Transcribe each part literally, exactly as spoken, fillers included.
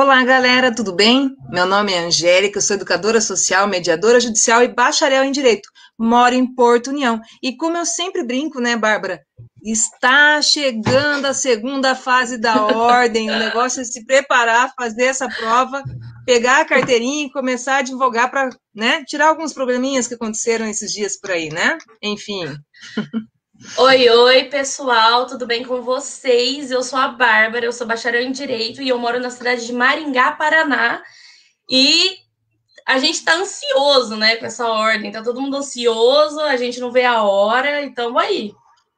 Olá, galera, tudo bem? Meu nome é Angélica, eu sou educadora social, mediadora judicial e bacharel em Direito. Moro em Porto União. E como eu sempre brinco, né, Bárbara? Está chegando a segunda fase da ordem. O negócio é se preparar, fazer essa prova, pegar a carteirinha e começar a advogar para, né, tirar alguns probleminhas que aconteceram esses dias por aí, né? Enfim. Oi, oi, pessoal, tudo bem com vocês? Eu sou a Bárbara, eu sou bacharel em Direito e eu moro na cidade de Maringá, Paraná. E a gente tá ansioso, né, com essa ordem. Tá todo mundo ansioso, a gente não vê a hora, então aí.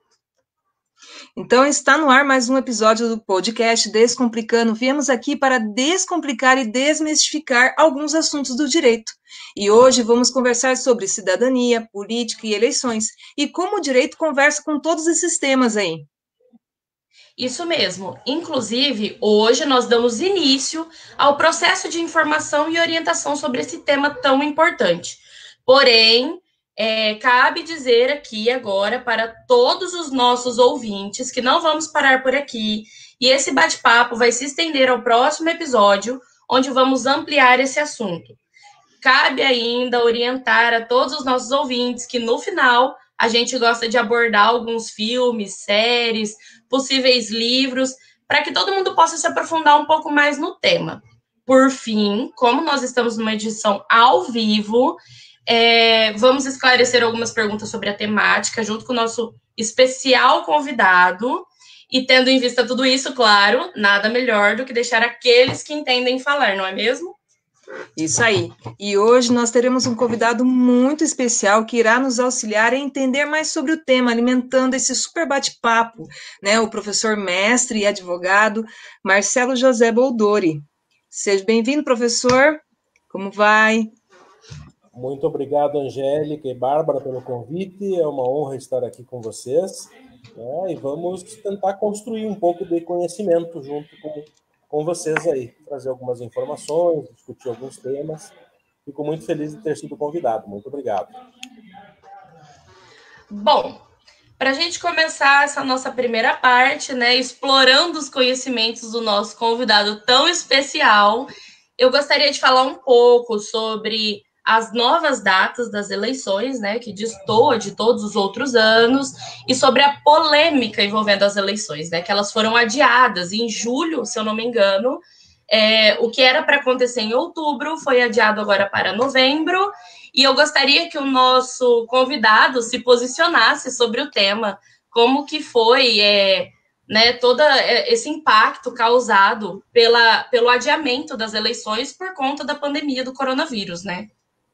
Então está no ar mais um episódio do podcast Descomplicando. Viemos aqui para descomplicar e desmistificar alguns assuntos do direito. E hoje vamos conversar sobre cidadania, política e eleições e como o direito conversa com todos esses temas aí. Isso mesmo. Inclusive, hoje nós damos início ao processo de informação e orientação sobre esse tema tão importante. Porém, é, cabe dizer aqui agora para todos os nossos ouvintes que não vamos parar por aqui e esse bate-papo vai se estender ao próximo episódio, onde vamos ampliar esse assunto. Cabe ainda orientar a todos os nossos ouvintes que no final a gente gosta de abordar alguns filmes, séries, possíveis livros, para que todo mundo possa se aprofundar um pouco mais no tema. Por fim, como nós estamos numa edição ao vivo, é, vamos esclarecer algumas perguntas sobre a temática, junto com o nosso especial convidado. E tendo em vista tudo isso, claro, nada melhor do que deixar aqueles que entendem falar, não é mesmo? Isso aí. E hoje nós teremos um convidado muito especial que irá nos auxiliar a entender mais sobre o tema, alimentando esse super bate-papo, né? O professor mestre e advogado Marcelo José Boldori. Seja bem-vindo, professor. Como vai? Muito obrigado, Angélica e Bárbara, pelo convite. É uma honra estar aqui com vocês. Né? E vamos tentar construir um pouco de conhecimento junto com, com vocês aí, trazer algumas informações, discutir alguns temas. Fico muito feliz de ter sido convidado. Muito obrigado. Bom, para a gente começar essa nossa primeira parte, né, explorando os conhecimentos do nosso convidado tão especial, eu gostaria de falar um pouco sobre as novas datas das eleições, né, que destoa de todos os outros anos, e sobre a polêmica envolvendo as eleições, né, que elas foram adiadas em julho, se eu não me engano. É, o que era para acontecer em outubro foi adiado agora para novembro, e eu gostaria que o nosso convidado se posicionasse sobre o tema, como que foi é, né, todo esse impacto causado pela, pelo adiamento das eleições por conta da pandemia do coronavírus, né?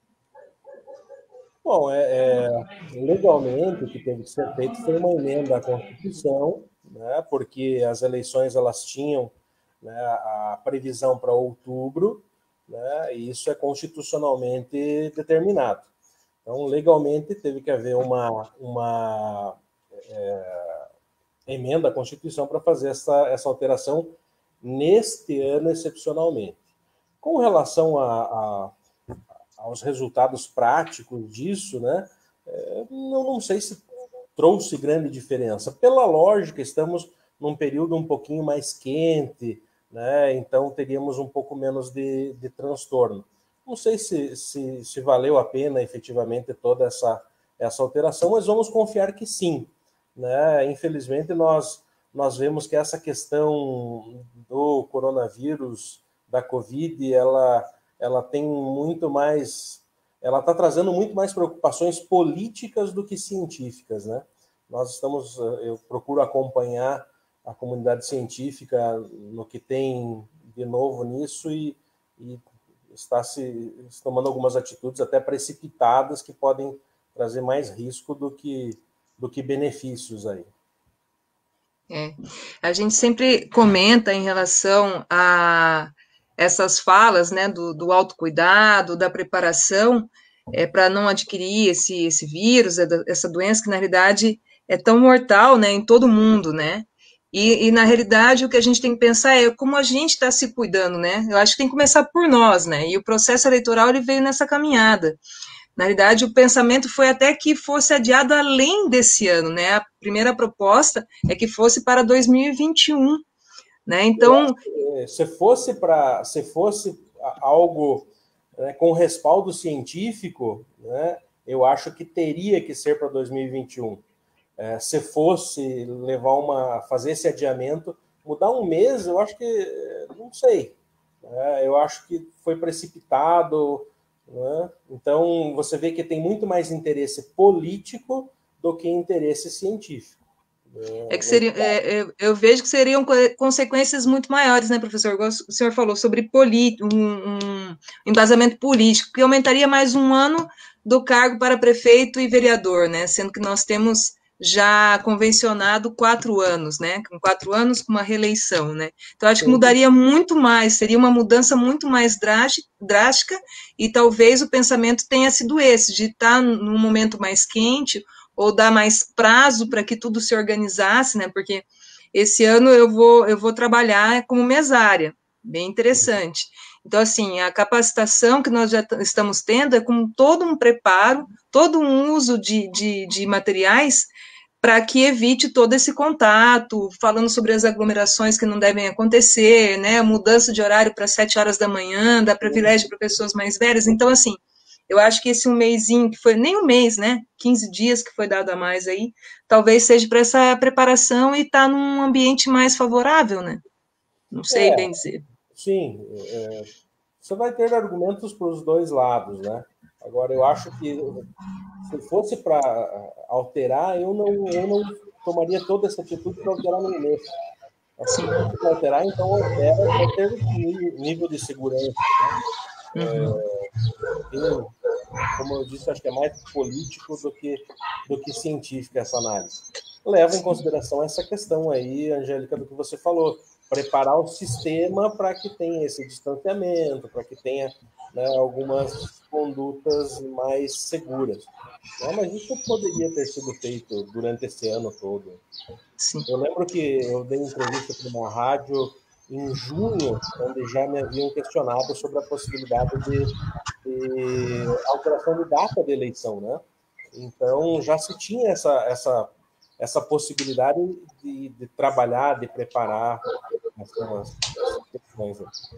Bom, é, é, legalmente o que teve que ser feito foi uma emenda à Constituição, né, porque as eleições elas tinham, né, a previsão para outubro, né, e isso é constitucionalmente determinado. Então, legalmente, teve que haver uma, uma é, emenda à Constituição para fazer essa, essa alteração neste ano, excepcionalmente. Com relação a, a, aos resultados práticos disso, né, é, não, não sei se trouxe grande diferença. Pela lógica, estamos num período um pouquinho mais quente, né? Então teríamos um pouco menos de, de transtorno. Não sei se, se, se valeu a pena efetivamente toda essa, essa alteração, mas vamos confiar que sim. Né? Infelizmente, nós, nós vemos que essa questão do coronavírus, da Covid, ela, ela tem muito mais... Ela está trazendo muito mais preocupações políticas do que científicas, né? Nós estamos... Eu procuro acompanhar a comunidade científica no que tem de novo nisso e, e está se tomando algumas atitudes até precipitadas que podem trazer mais risco do que, do que benefícios aí. É. A gente sempre comenta em relação a essas falas, né, do, do autocuidado, da preparação, é, para não adquirir esse, esse vírus, essa doença que na realidade é tão mortal, né, em todo mundo, né? E, e, na realidade, o que a gente tem que pensar é como a gente está se cuidando, né? Eu acho que tem que começar por nós, né? E o processo eleitoral, ele veio nessa caminhada. Na realidade, o pensamento foi até que fosse adiado além desse ano, né? A primeira proposta é que fosse para dois mil e vinte e um, né? Então, se fosse para, se fosse algo, né, com respaldo científico, né, eu acho que teria que ser para dois mil e vinte e um. É, se fosse levar uma, fazer esse adiamento, mudar um mês, eu acho que, não sei, né, eu acho que foi precipitado, né? Então você vê que tem muito mais interesse político do que interesse científico. É que seria, é, eu, eu vejo que seriam consequências muito maiores, né, professor? O senhor falou sobre um, um embasamento político, que aumentaria mais um ano do cargo para prefeito e vereador, né? Sendo que nós temos já convencionado quatro anos, né? Com quatro anos com uma reeleição, né? Então, acho que mudaria muito mais, seria uma mudança muito mais drástica, e talvez o pensamento tenha sido esse, de estar num momento mais quente, ou dar mais prazo para que tudo se organizasse, né? Porque esse ano eu vou, eu vou trabalhar como mesária, bem interessante. Então, assim, a capacitação que nós já estamos tendo é com todo um preparo, todo um uso de, de, de materiais para que evite todo esse contato, falando sobre as aglomerações que não devem acontecer, né? Mudança de horário para sete horas da manhã, dá privilégio para pessoas mais velhas. Então, assim, eu acho que esse um mêsinho, que foi nem um mês, né? quinze dias que foi dado a mais aí, talvez seja para essa preparação e estar tá num ambiente mais favorável, né? Não sei é, bem dizer. Sim, é, você vai ter argumentos para os dois lados, né? Agora, eu acho que se fosse para alterar, eu não, eu não tomaria toda essa atitude para alterar no mês. Se fosse para alterar, então altera para ter nível de segurança, né? Uhum. É, tem, como eu disse, acho que é mais político do que, do que científica essa análise. Leva em consideração essa questão aí, Angélica, do que você falou, preparar o sistema para que tenha esse distanciamento, para que tenha, né, algumas condutas mais seguras. Né? Mas isso poderia ter sido feito durante esse ano todo. Sim. Eu lembro que eu dei entrevista para uma rádio em junho, onde já me haviam questionado sobre a possibilidade de, de alteração de data de eleição, né? Então, já se tinha essa, essa, essa possibilidade de, de trabalhar, de preparar essas, essas questões.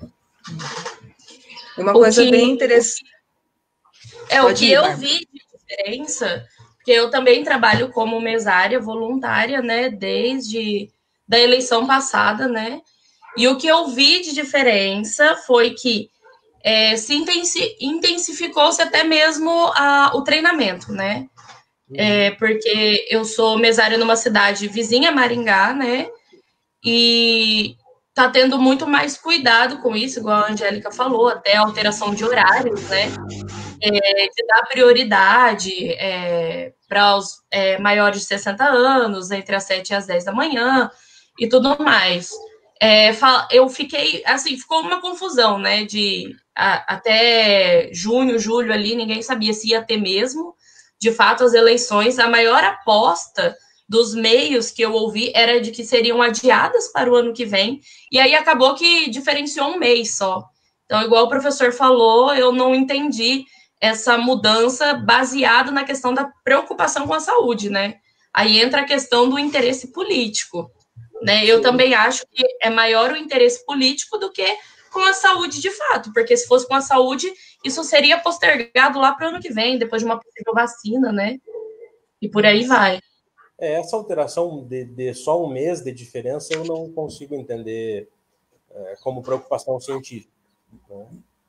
Uma coisa que, bem interessante. É, Pode o que ir, eu vi de diferença, porque eu também trabalho como mesária voluntária, né, desde da eleição passada, né? E o que eu vi de diferença foi que é, se intensificou-se até mesmo a, o treinamento, né? É, porque eu sou mesária numa cidade vizinha, Maringá, né? E tá tendo muito mais cuidado com isso, igual a Angélica falou, até alteração de horários, né? É, de dar prioridade é, para os é, maiores de sessenta anos, entre as sete e as dez da manhã, e tudo mais. É, eu fiquei, assim, ficou uma confusão, né, de a, até junho, julho ali, ninguém sabia se ia ter mesmo, de fato, as eleições. A maior aposta dos meios que eu ouvi era de que seriam adiadas para o ano que vem, e aí acabou que diferenciou um mês só. Então, igual o professor falou, eu não entendi essa mudança baseada na questão da preocupação com a saúde, né? Aí entra a questão do interesse político, né? Eu também acho que é maior o interesse político do que com a saúde de fato, porque se fosse com a saúde, isso seria postergado lá para o ano que vem, depois de uma possível vacina, né? E por aí vai. É, essa alteração de, de só um mês de diferença eu não consigo entender é, como preocupação científica, né?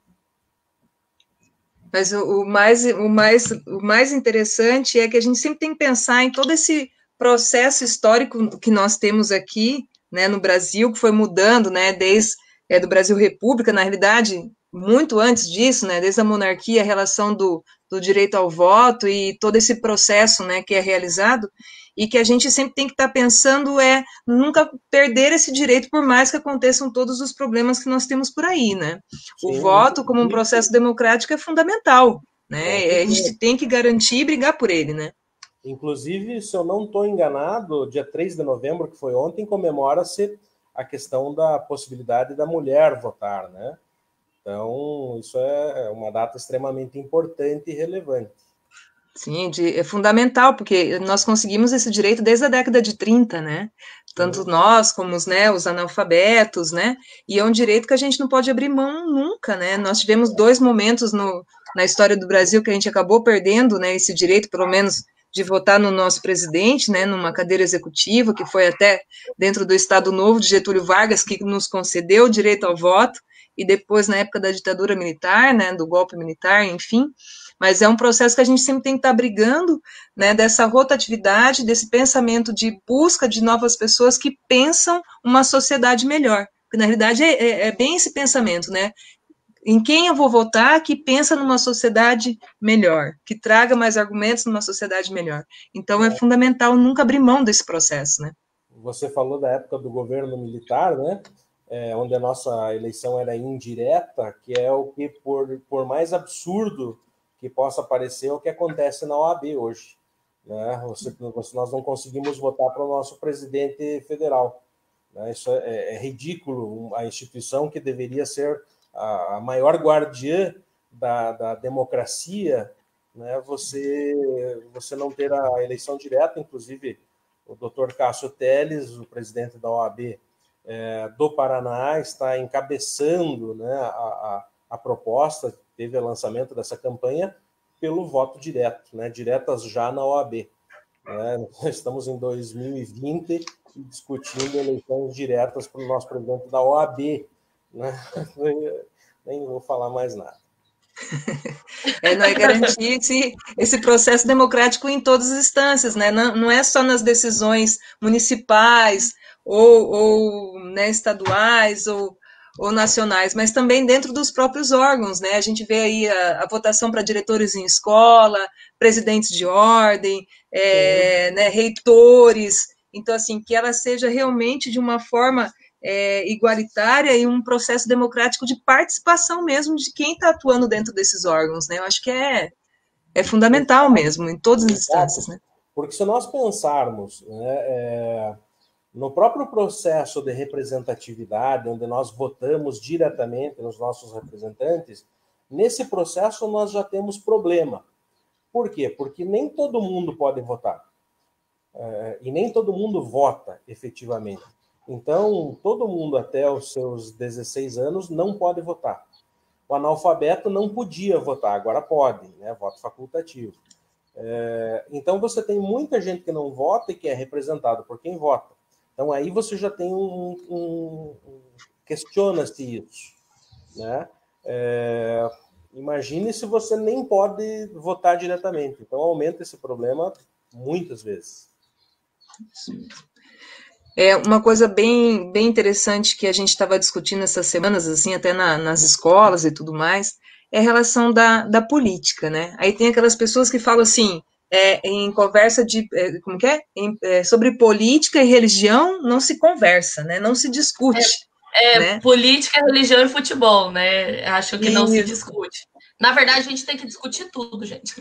Mas o, o, mais, o, mais, o mais interessante é que a gente sempre tem que pensar em todo esse processo histórico que nós temos aqui, né, no Brasil, que foi mudando, né, desde é, do Brasil República, na realidade, muito antes disso, né, desde a monarquia, a relação do, do direito ao voto e todo esse processo, né, que é realizado, e que a gente sempre tem que estar pensando é nunca perder esse direito, por mais que aconteçam todos os problemas que nós temos por aí, né? O Sim, voto, como um processo democrático, é fundamental, né? É, a gente tem que garantir e brigar por ele, né? Inclusive, se eu não estou enganado, dia três de novembro, que foi ontem, comemora-se a questão da possibilidade da mulher votar, né? Então, isso é uma data extremamente importante e relevante. Sim, de, é fundamental, porque nós conseguimos esse direito desde a década de trinta, né? tanto nós como os, né, os analfabetos, né, e é um direito que a gente não pode abrir mão nunca, né, nós tivemos dois momentos no, na história do Brasil que a gente acabou perdendo, né, esse direito, pelo menos, de votar no nosso presidente, né, numa cadeira executiva, que foi até dentro do Estado Novo de Getúlio Vargas, que nos concedeu o direito ao voto, e depois na época da ditadura militar, né, do golpe militar, enfim, mas é um processo que a gente sempre tem que estar brigando, né, dessa rotatividade, desse pensamento de busca de novas pessoas que pensam uma sociedade melhor, porque na realidade é, é, é bem esse pensamento, né, em quem eu vou votar que pensa numa sociedade melhor, que traga mais argumentos numa sociedade melhor. Então é fundamental nunca abrir mão desse processo, né. Você falou da época do governo militar, né, é, onde a nossa eleição era indireta, que é o que, por, por mais absurdo que possa parecer, é o que acontece na O A B hoje. Né? Você, nós não conseguimos votar para o nosso presidente federal. Né? Isso é, é ridículo. A instituição que deveria ser a, a maior guardiã da, da democracia, né? você, você não ter a eleição direta, inclusive o doutor Cássio Telles, o presidente da O A B é, do Paraná, está encabeçando, né, a, a, a proposta, teve o lançamento dessa campanha pelo voto direto, né, diretas já na O A B. Né? Estamos em dois mil e vinte e discutindo eleições diretas para o nosso presidente da O A B. Né? Nem vou falar mais nada. É, não é garantir esse, esse processo democrático em todas as instâncias, né? Não, não é só nas decisões municipais ou, ou né, estaduais ou, ou nacionais, mas também dentro dos próprios órgãos, né? A gente vê aí a, a votação para diretores em escola, presidentes de ordem, é, né, reitores. Então, assim, que ela seja realmente de uma forma É, igualitária e um processo democrático de participação mesmo de quem está atuando dentro desses órgãos, né? Eu acho que é, é fundamental mesmo, em todas as instâncias, né? Porque se nós pensarmos, né, é, no próprio processo de representatividade, onde nós votamos diretamente nos nossos representantes, nesse processo nós já temos problema. Por quê? Porque nem todo mundo pode votar. É, e nem todo mundo vota efetivamente. Então, todo mundo até os seus dezesseis anos não pode votar. O analfabeto não podia votar, agora pode, né? Voto facultativo. É, então, você tem muita gente que não vota e que é representado por quem vota. Então, aí você já tem um... um, um questiona-se isso. Né? É, imagine se você nem pode votar diretamente. Então, aumenta esse problema muitas vezes. Sim. É uma coisa bem, bem interessante que a gente estava discutindo essas semanas, assim, até na, nas escolas e tudo mais, é a relação da, da política, né? Aí tem aquelas pessoas que falam assim, é, em conversa de, é, como que é? Em, é? Sobre política e religião não se conversa, né? Não se discute. É, é né? Política, religião e futebol, né? Acho que não se discute. Na verdade, a gente tem que discutir tudo, gente.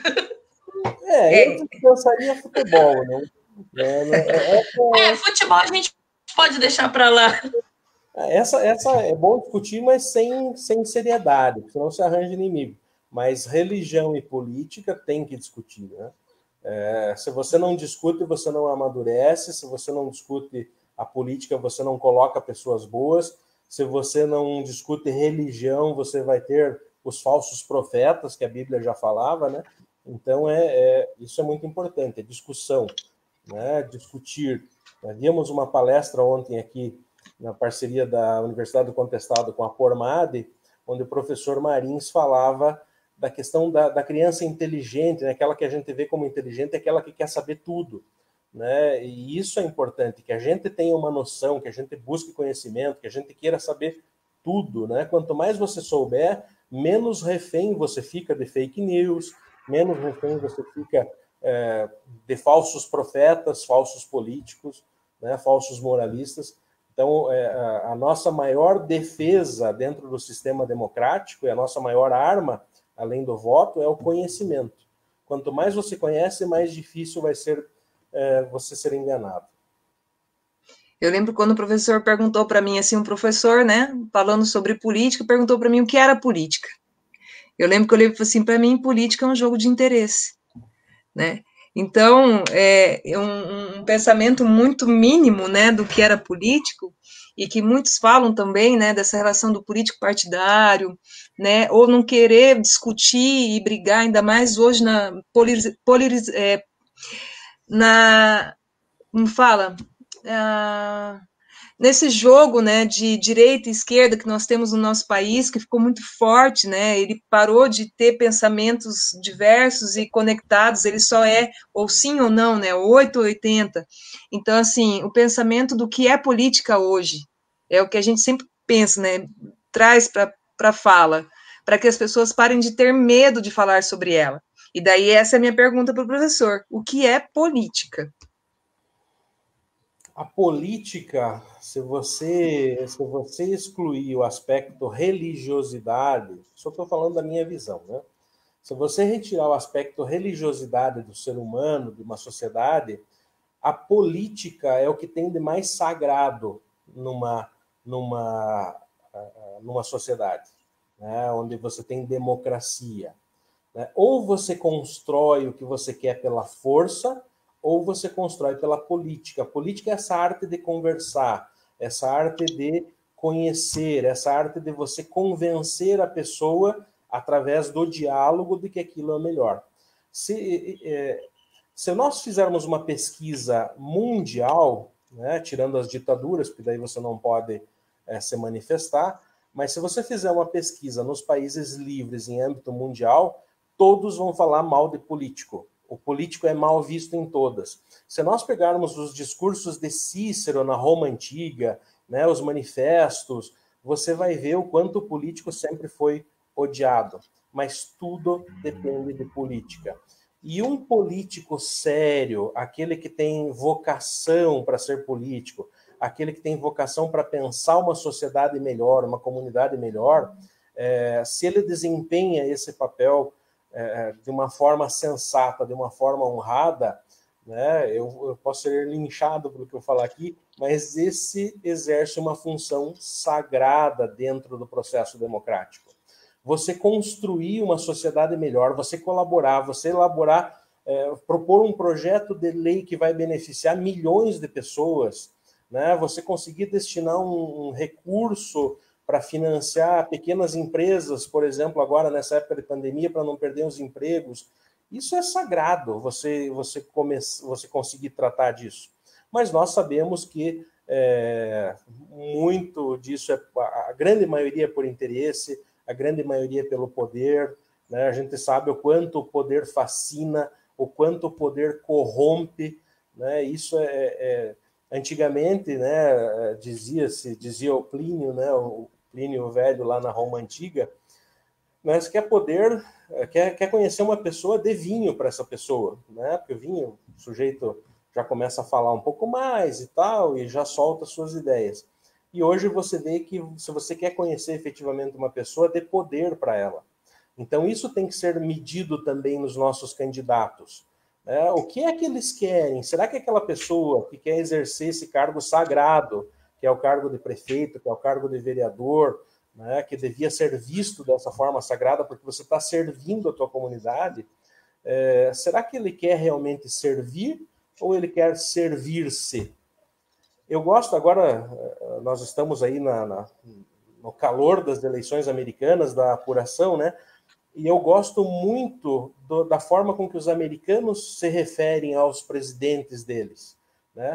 É, eu pensaria futebol, né? É, é, é, futebol a gente pode deixar para lá. Essa, essa é bom discutir, mas sem, sem seriedade, senão se arranja inimigo. Mas religião e política tem que discutir. Né? É, se você não discute, você não amadurece. Se você não discute a política, você não coloca pessoas boas. Se você não discute religião, você vai ter os falsos profetas, que a Bíblia já falava. Né? Então, é, é, isso é muito importante, é discussão. Né, discutir. Havíamos uma palestra ontem aqui na parceria da Universidade do Contestado com a Formade, onde o professor Marins falava da questão da, da criança inteligente, né, aquela que a gente vê como inteligente, aquela que quer saber tudo. Né, e isso é importante, que a gente tenha uma noção, que a gente busque conhecimento, que a gente queira saber tudo. Né? Quanto mais você souber, menos refém você fica de fake news, menos refém você fica É, de falsos profetas, falsos políticos, né, falsos moralistas. Então, é, a, a nossa maior defesa dentro do sistema democrático e a nossa maior arma, além do voto, é o conhecimento. Quanto mais você conhece, mais difícil vai ser é, você ser enganado. Eu lembro quando o professor perguntou para mim, assim, um professor, né, falando sobre política, perguntou para mim o que era política. Eu lembro que eu falei assim, para mim, política é um jogo de interesse. Né? Então, é um, um pensamento muito mínimo, né, do que era político, e que muitos falam também, né, dessa relação do político partidário, né, ou não querer discutir e brigar, ainda mais hoje na polariz, polariz, é, na, como fala, ah, nesse jogo, né, de direita e esquerda que nós temos no nosso país, que ficou muito forte, né, ele parou de ter pensamentos diversos e conectados, ele só é ou sim ou não, né, oito ou oitenta. Então, assim, o pensamento do que é política hoje é o que a gente sempre pensa, né, traz para a fala, para que as pessoas parem de ter medo de falar sobre ela. E daí essa é a minha pergunta para o professor: o que é política? A política, se você, se você excluir o aspecto religiosidade, só estou falando da minha visão, né? Se você retirar o aspecto religiosidade do ser humano, de uma sociedade, a política é o que tem de mais sagrado numa, numa, numa sociedade, né? Onde você tem democracia, né? Ou você constrói o que você quer pela força, ou você constrói pela política. A política é essa arte de conversar, essa arte de conhecer, essa arte de você convencer a pessoa através do diálogo de que aquilo é melhor. Se, é, se nós fizermos uma pesquisa mundial, né, tirando as ditaduras, porque daí você não pode é, se manifestar, mas se você fizer uma pesquisa nos países livres em âmbito mundial, todos vão falar mal de político. O político é mal visto em todas. Se nós pegarmos os discursos de Cícero na Roma Antiga, né, os manifestos, você vai ver o quanto o político sempre foi odiado. Mas tudo depende de política. E um político sério, aquele que tem vocação para ser político, aquele que tem vocação para pensar uma sociedade melhor, uma comunidade melhor, é, se ele desempenha esse papel É, de uma forma sensata, de uma forma honrada, né? Eu, eu posso ser linchado pelo que eu falar aqui, mas esse exerce uma função sagrada dentro do processo democrático. Você construir uma sociedade melhor, você colaborar, você elaborar, é, propor um projeto de lei que vai beneficiar milhões de pessoas, né? Você conseguir destinar um, um recurso para financiar pequenas empresas, por exemplo, agora nessa época de pandemia, para não perder os empregos. Isso é sagrado, você, você, come, você conseguir tratar disso. Mas nós sabemos que é, muito disso, é, a grande maioria é por interesse, a grande maioria é pelo poder, né? A gente sabe o quanto o poder fascina, o quanto o poder corrompe, né? Isso é, é antigamente, né, dizia-se, dizia o Plínio, né, o Plínio Velho lá na Roma Antiga, mas quer poder, quer, quer conhecer uma pessoa, dê vinho para essa pessoa, né, porque o vinho, o sujeito já começa a falar um pouco mais e tal, e já solta suas ideias. E hoje você vê que se você quer conhecer efetivamente uma pessoa, dê poder para ela. Então isso tem que ser medido também nos nossos candidatos. É, o que é que eles querem? Será que aquela pessoa que quer exercer esse cargo sagrado, que é o cargo de prefeito, que é o cargo de vereador, né, que devia ser visto dessa forma sagrada, porque você está servindo a tua comunidade, é, será que ele quer realmente servir ou ele quer servir-se? Eu gosto agora, nós estamos aí na, na, no calor das eleições americanas, da apuração, né? E eu gosto muito do, da forma com que os americanos se referem aos presidentes deles, né?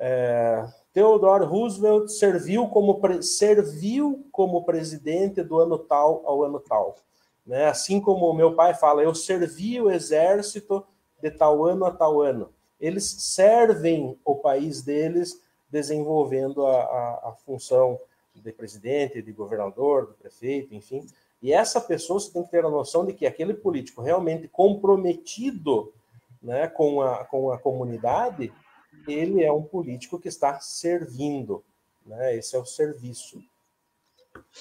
É, Theodore Roosevelt serviu como, serviu como presidente do ano tal ao ano tal, né? Assim como o meu pai fala, eu servi o exército de tal ano a tal ano. Eles servem o país deles desenvolvendo a, a, a função de presidente, de governador, de prefeito, enfim. E essa pessoa, você tem que ter a noção de que aquele político realmente comprometido, né, com, a, com a comunidade, ele é um político que está servindo, né? Esse é o serviço.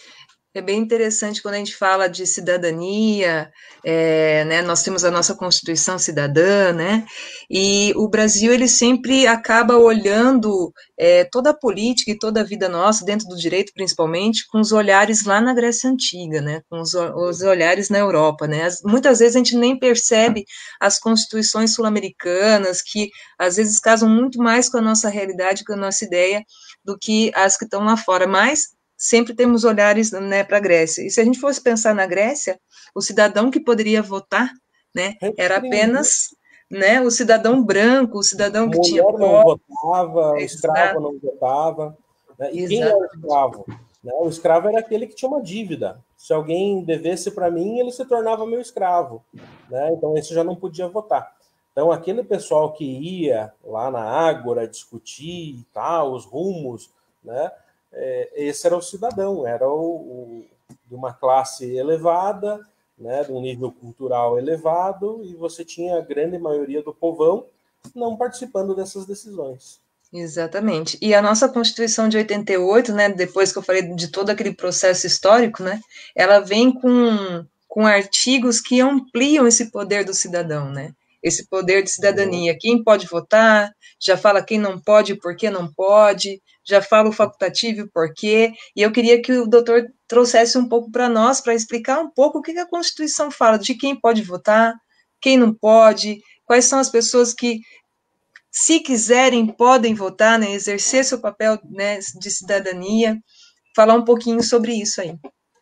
É bem interessante quando a gente fala de cidadania, é, né, nós temos a nossa Constituição Cidadã, né, e o Brasil ele sempre acaba olhando é, toda a política e toda a vida nossa, dentro do direito principalmente, com os olhares lá na Grécia Antiga, né, com os, os olhares na Europa, né, as, muitas vezes a gente nem percebe as constituições sul-americanas, que às vezes casam muito mais com a nossa realidade, com a nossa ideia, do que as que estão lá fora, mas sempre temos olhares, né, para a Grécia. E se a gente fosse pensar na Grécia, o cidadão que poderia votar, né, era apenas, né, o cidadão branco, o cidadão que tinha mulher não posse. votava, o escravo Exato. não votava. Né? E quem era o Exatamente. escravo? Né? O escravo era aquele que tinha uma dívida. Se alguém devesse para mim, ele se tornava meu escravo. Né? Então, esse já não podia votar. Então, aquele pessoal que ia lá na Ágora discutir e tal, os rumos, né? É, esse era o cidadão, era o, o, de uma classe elevada, né? De um nível cultural elevado, e você tinha a grande maioria do povão não participando dessas decisões. Exatamente. E a nossa Constituição de oitenta e oito, né, depois que eu falei de todo aquele processo histórico, né, ela vem com, com artigos que ampliam esse poder do cidadão, né, esse poder de cidadania. Quem pode votar, já fala quem não pode e por que não pode, já fala o facultativo e o porquê, e eu queria que o doutor trouxesse um pouco para nós, para explicar um pouco o que a Constituição fala, de quem pode votar, quem não pode, quais são as pessoas que, se quiserem, podem votar, né, exercer seu papel, né, de cidadania, falar um pouquinho sobre isso aí.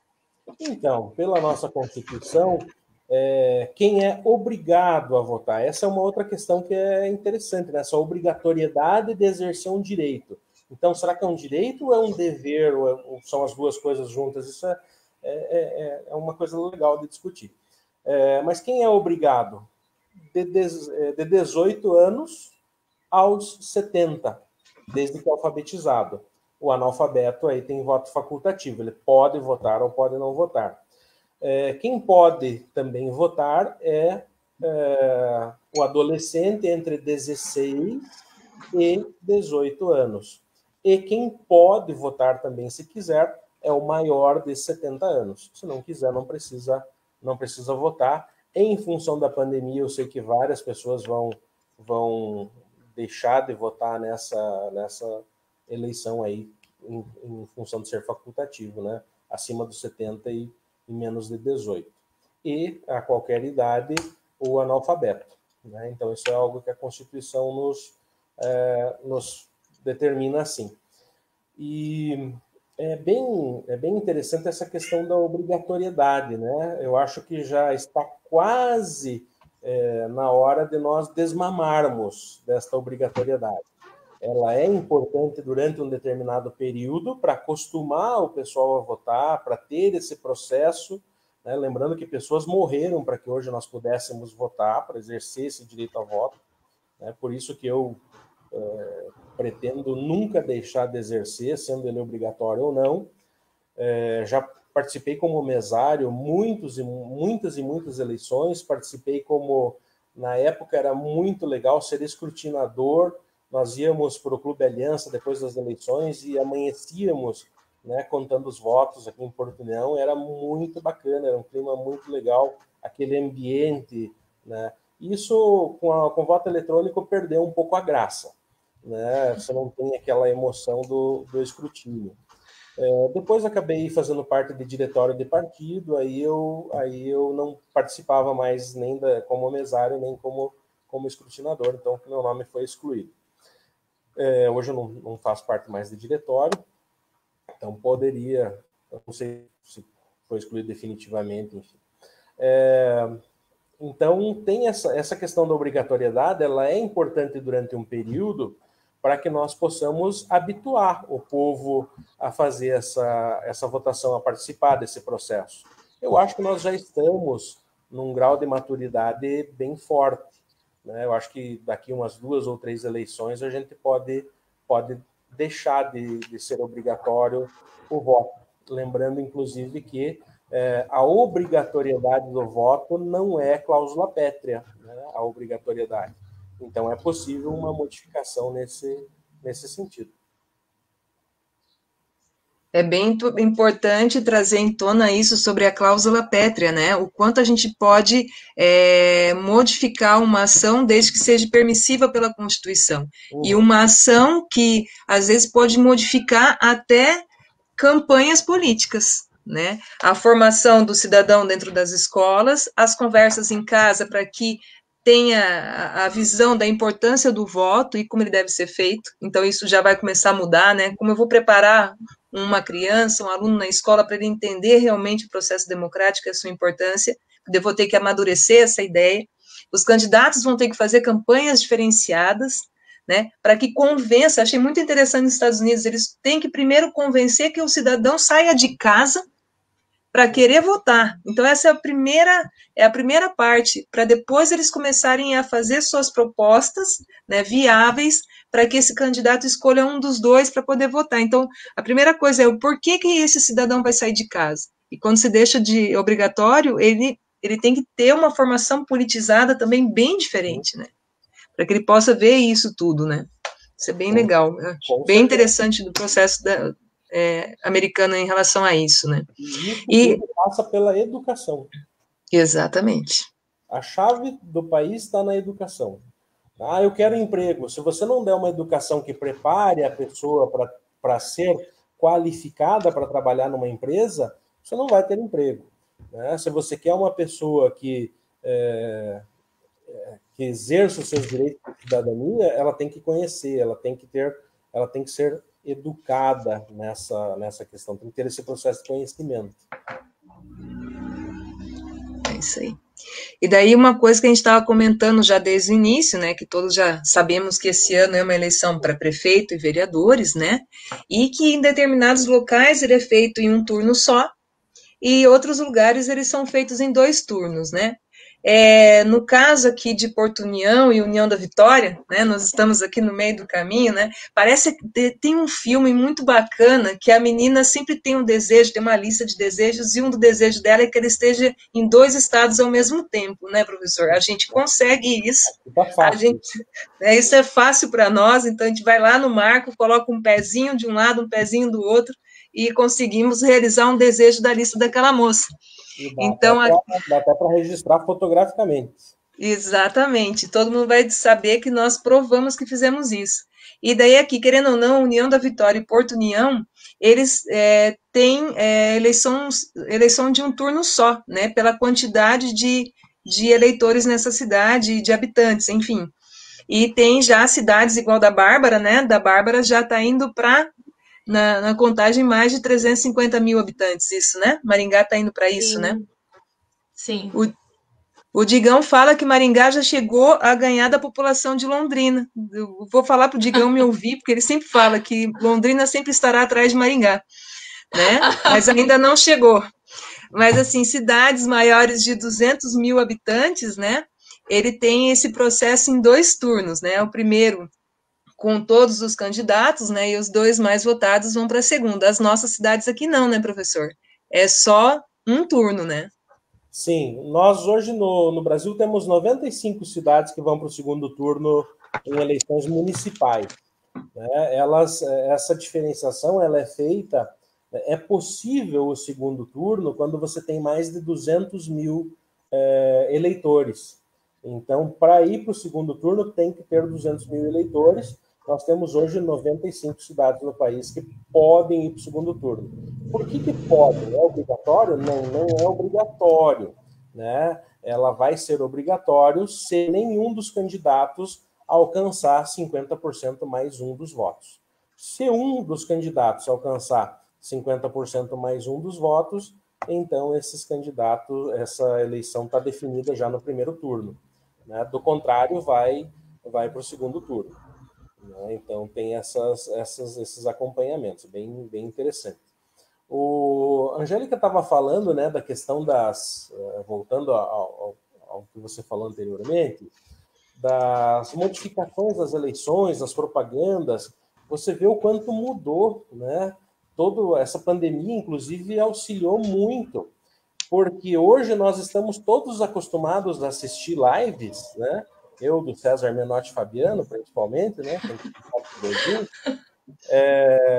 Então, pela nossa Constituição, é, quem é obrigado a votar? Essa é uma outra questão que é interessante, né? Essa obrigatoriedade de exercer um direito. Então, será que é um direito ou é um dever, ou, é, ou são as duas coisas juntas? Isso é, é, é uma coisa legal de discutir. É, mas quem é obrigado? De, de dezoito anos aos setenta, desde que é alfabetizado. O analfabeto aí tem voto facultativo, ele pode votar ou pode não votar. É, quem pode também votar é, é o adolescente entre dezesseis e dezoito anos. E quem pode votar também, se quiser, é o maior de setenta anos. Se não quiser, não precisa, não precisa votar. Em função da pandemia, eu sei que várias pessoas vão, vão deixar de votar nessa, nessa eleição aí, em, em função de ser facultativo, né? Acima dos setenta e, e menos de dezoito. E, a qualquer idade, o analfabeto. Né? Então, isso é algo que a Constituição nos, é, nos determina assim. E é bem, é bem interessante essa questão da obrigatoriedade, né? Eu acho que já está quase é, na hora de nós desmamarmos desta obrigatoriedade. Ela é importante durante um determinado período para acostumar o pessoal a votar, para ter esse processo, né? Lembrando que pessoas morreram para que hoje nós pudéssemos votar, para exercer esse direito ao voto. Né? Por isso que eu é, pretendo nunca deixar de exercer, sendo ele obrigatório ou não. É, já participei como mesário muitos e muitas e muitas eleições, participei como, na época era muito legal ser escrutinador. Nós íamos para o Clube Aliança depois das eleições e amanhecíamos, né, contando os votos aqui em Portunhão. Era muito bacana, era um clima muito legal, aquele ambiente, né? Isso, com, a, com o voto eletrônico, perdeu um pouco a graça, né? Você não tem aquela emoção do, do escrutínio. É, depois acabei fazendo parte de diretório de partido, aí eu, aí eu não participava mais nem da, como mesário, nem como, como escrutinador, então meu nome foi excluído. É, hoje eu não, não faço parte mais de diretório, então poderia, não sei se foi excluído definitivamente, enfim. É, então tem essa, essa questão da obrigatoriedade, ela é importante durante um período, para que nós possamos habituar o povo a fazer essa, essa votação, a participar desse processo. Eu acho que nós já estamos num grau de maturidade bem forte. Né? Eu acho que daqui umas duas ou três eleições a gente pode, pode deixar de, de ser obrigatório o voto. Lembrando, inclusive, que é, a obrigatoriedade do voto não é cláusula pétrea, né? A obrigatoriedade. Então, é possível uma modificação nesse, nesse sentido. É bem importante trazer em tona isso sobre a cláusula pétrea, né? O quanto a gente pode é, modificar uma ação desde que seja permissiva pela Constituição. Uhum. E uma ação que, às vezes, pode modificar até campanhas políticas, né? A formação do cidadão dentro das escolas, as conversas em casa para que tenha a visão da importância do voto e como ele deve ser feito. Então, isso já vai começar a mudar, né? Como eu vou preparar uma criança, um aluno na escola, para ele entender realmente o processo democrático e a sua importância, eu vou ter que amadurecer essa ideia. Os candidatos vão ter que fazer campanhas diferenciadas, né, para que convença. Achei muito interessante nos Estados Unidos, eles têm que primeiro convencer que o cidadão saia de casa para querer votar. Então, essa é a primeira, é a primeira parte, para depois eles começarem a fazer suas propostas, né, viáveis, para que esse candidato escolha um dos dois para poder votar. Então, a primeira coisa é o porquê que esse cidadão vai sair de casa. E quando se deixa de obrigatório, ele, ele tem que ter uma formação politizada também bem diferente, né? Para que ele possa ver isso tudo, né? Isso é bem legal, né? Bem interessante do processo da, é, americano em relação a isso, né? E isso passa pela educação. Exatamente. A chave do país está na educação. Ah, eu quero emprego. Se você não der uma educação que prepare a pessoa para ser qualificada para trabalhar numa empresa, você não vai ter emprego, né? Se você quer uma pessoa que, é, que exerça os seus direitos de cidadania, ela tem que conhecer, ela tem que ter, ela tem que ser educada nessa, nessa questão, tem que ter esse processo de conhecimento. É isso aí. E daí uma coisa que a gente estava comentando já desde o início, né, que todos já sabemos que esse ano é uma eleição para prefeito e vereadores, né, e que em determinados locais ele é feito em um turno só, e outros lugares eles são feitos em dois turnos, né. É, no caso aqui de Porto União e União da Vitória, né, nós estamos aqui no meio do caminho, né, parece que tem um filme muito bacana que a menina sempre tem um desejo, tem uma lista de desejos, e um do desejo dela é que ela esteja em dois estados ao mesmo tempo, né, professor? A gente consegue isso. A gente, né, isso é fácil para nós, então a gente vai lá no marco, coloca um pezinho de um lado, um pezinho do outro, e conseguimos realizar um desejo da lista daquela moça. E dá então, até para registrar fotograficamente. Exatamente. Todo mundo vai saber que nós provamos que fizemos isso. E daí aqui, querendo ou não, União da Vitória e Porto União, eles é, têm é, eleição, eleição de um turno só, né? Pela quantidade de, de eleitores nessa cidade, de habitantes, enfim. E tem já cidades igual da Bárbara, né? Da Bárbara já está indo para... Na, na contagem, mais de trezentos e cinquenta mil habitantes, isso, né? Maringá está indo para isso, Sim. né? Sim. O, o Digão fala que Maringá já chegou a ganhar da população de Londrina. Eu vou falar para o Digão me ouvir, porque ele sempre fala que Londrina sempre estará atrás de Maringá, né? Mas ainda não chegou. Mas, assim, cidades maiores de duzentos mil habitantes, né? Ele tem esse processo em dois turnos, né? O primeiro com todos os candidatos, né, e os dois mais votados vão para a segunda. As nossas cidades aqui não, né, professor? É só um turno, né? Sim, nós hoje no, no Brasil temos noventa e cinco cidades que vão para o segundo turno em eleições municipais, né? Elas, essa diferenciação ela é feita, é possível o segundo turno quando você tem mais de duzentos mil é, eleitores. Então, para ir para o segundo turno, tem que ter duzentos mil eleitores. Nós temos hoje noventa e cinco cidades no país que podem ir para o segundo turno. Por que que podem? É obrigatório? Não, não é obrigatório, né? Ela vai ser obrigatório se nenhum dos candidatos alcançar cinquenta por cento mais um dos votos. Se um dos candidatos alcançar cinquenta por cento mais um dos votos, então esses candidatos, essa eleição está definida já no primeiro turno, né? Do contrário, vai, vai para o segundo turno. Então, tem essas, essas, esses acompanhamentos, bem, bem interessante. O a Angélica estava falando, né, da questão das... Voltando ao, ao, ao que você falou anteriormente, das modificações das eleições, das propagandas. Você vê o quanto mudou, né? Toda essa pandemia, inclusive, auxiliou muito, porque hoje nós estamos todos acostumados a assistir lives, né? Eu, do César Menotti Fabiano, principalmente, né? É,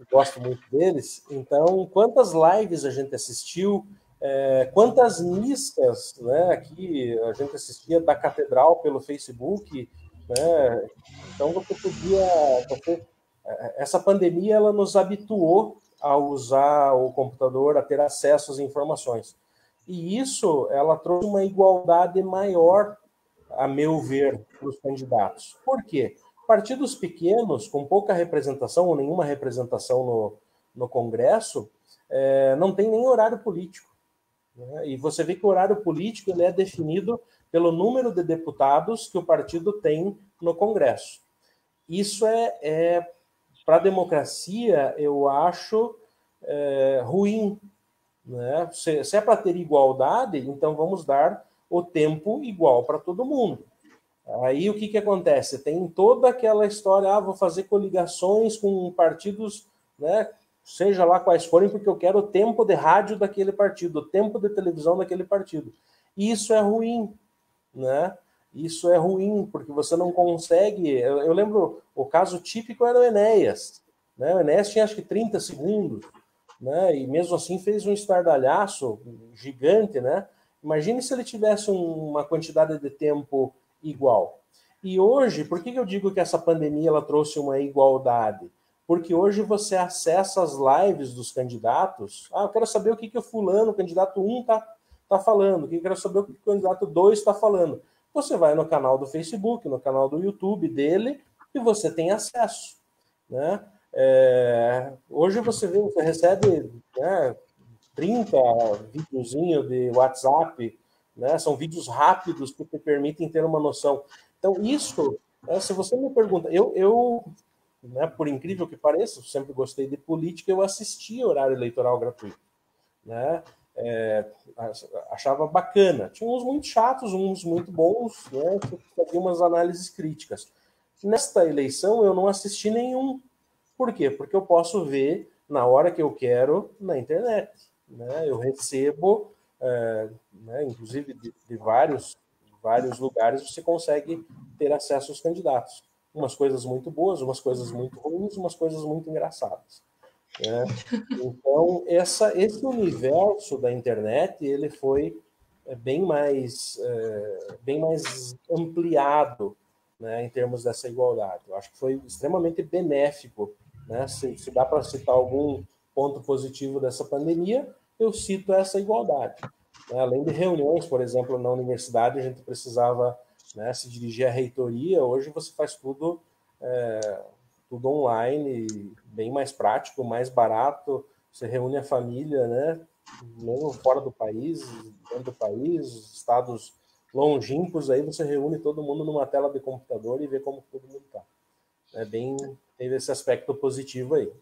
gosto muito deles. Então, quantas lives a gente assistiu, é, quantas missas, né, aqui a gente assistia da catedral pelo Facebook, né? Então você podia, você, essa pandemia ela nos habituou a usar o computador, a ter acesso às informações. E isso, ela trouxe uma igualdade maior, a meu ver, para os candidatos. Por quê? Partidos pequenos, com pouca representação ou nenhuma representação no, no Congresso, é, não tem nem horário político. Né? E você vê que o horário político ele é definido pelo número de deputados que o partido tem no Congresso. Isso é, é para a democracia, eu acho é, ruim. Né? Se, se é para ter igualdade, então vamos dar o tempo igual para todo mundo. Aí o que, que acontece? Tem toda aquela história, ah, vou fazer coligações com partidos, né, seja lá quais forem, porque eu quero o tempo de rádio daquele partido, o tempo de televisão daquele partido. E isso é ruim, né? Isso é ruim, porque você não consegue... Eu, eu lembro, o caso típico era o Enéas. Né? O Enéas tinha acho que trinta segundos, né? E mesmo assim fez um estardalhaço gigante, né? Imagine se ele tivesse um, uma quantidade de tempo igual. E hoje, por que eu digo que essa pandemia ela trouxe uma igualdade? Porque hoje você acessa as lives dos candidatos. Ah, eu quero saber o que, que o fulano, o candidato um, está tá falando. Eu quero saber o que o candidato dois está falando. Você vai no canal do Facebook, no canal do YouTube dele, e você tem acesso. Né? É, hoje você vê, você recebe, né, trinta videozinhos de WhatsApp, né, são vídeos rápidos que te permitem ter uma noção. Então, isso, né, se você me pergunta, eu, eu né, por incrível que pareça, sempre gostei de política, eu assistia horário eleitoral gratuito. Né? É, achava bacana. Tinha uns muito chatos, uns muito bons, né, que faziam umas análises críticas. Nesta eleição, eu não assisti nenhum. Por quê? Porque eu posso ver na hora que eu quero na internet. Né? Eu recebo, é, né, inclusive de, de vários, vários lugares, você consegue ter acesso aos candidatos. Umas coisas muito boas, umas coisas muito ruins, umas coisas muito engraçadas. Né? Então, essa, esse universo da internet ele foi bem mais, é, bem mais ampliado, né, em termos dessa igualdade. Eu acho que foi extremamente benéfico. Né? Se, se dá para citar algum ponto positivo dessa pandemia, eu cito essa igualdade. Né? Além de reuniões, por exemplo, na universidade, a gente precisava, né, se dirigir à reitoria, hoje você faz tudo, é, tudo online, bem mais prático, mais barato, você reúne a família, né, mesmo fora do país, dentro do país, estados longínquos, aí você reúne todo mundo numa tela de computador e vê como todo mundo está. É bem... teve esse aspecto positivo aí.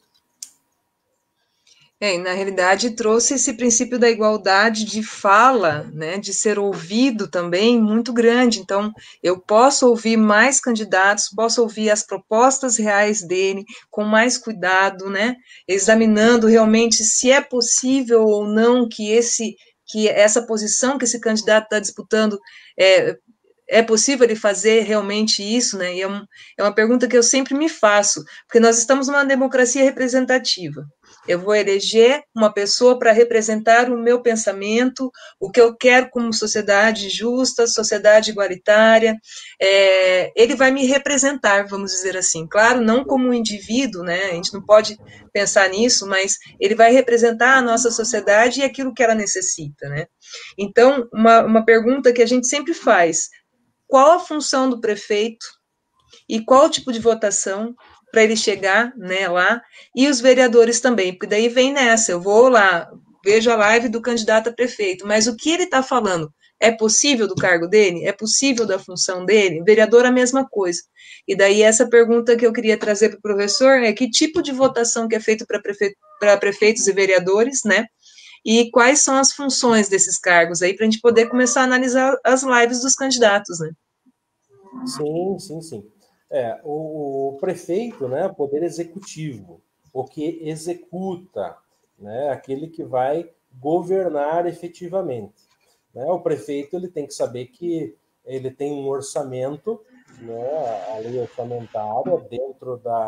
É, e na realidade trouxe esse princípio da igualdade de fala, né, de ser ouvido também muito grande. Então, eu posso ouvir mais candidatos, posso ouvir as propostas reais dele com mais cuidado, né, examinando realmente se é possível ou não que esse que essa posição que esse candidato está disputando é, é possível ele fazer realmente isso, né? E é, um, é uma pergunta que eu sempre me faço, porque nós estamos numa democracia representativa. Eu vou eleger uma pessoa para representar o meu pensamento, o que eu quero como sociedade justa, sociedade igualitária. É, ele vai me representar, vamos dizer assim. Claro, não como um indivíduo, né? A gente não pode pensar nisso, mas ele vai representar a nossa sociedade e aquilo que ela necessita, né? Então, uma, uma pergunta que a gente sempre faz: qual a função do prefeito e qual o tipo de votação para ele chegar, né, lá, e os vereadores também, porque daí vem nessa, eu vou lá, vejo a live do candidato a prefeito, mas o que ele está falando é possível do cargo dele? É possível da função dele? Vereador, a mesma coisa. E daí essa pergunta que eu queria trazer para o professor é que tipo de votação que é feito para prefe... prefeitos e vereadores, né, e quais são as funções desses cargos aí, para a gente poder começar a analisar as lives dos candidatos, né? Sim, sim, sim. É, o, o prefeito, né, poder executivo, o que executa, né, aquele que vai governar efetivamente. Né? O prefeito ele tem que saber que ele tem um orçamento, né, a lei orçamentária dentro da,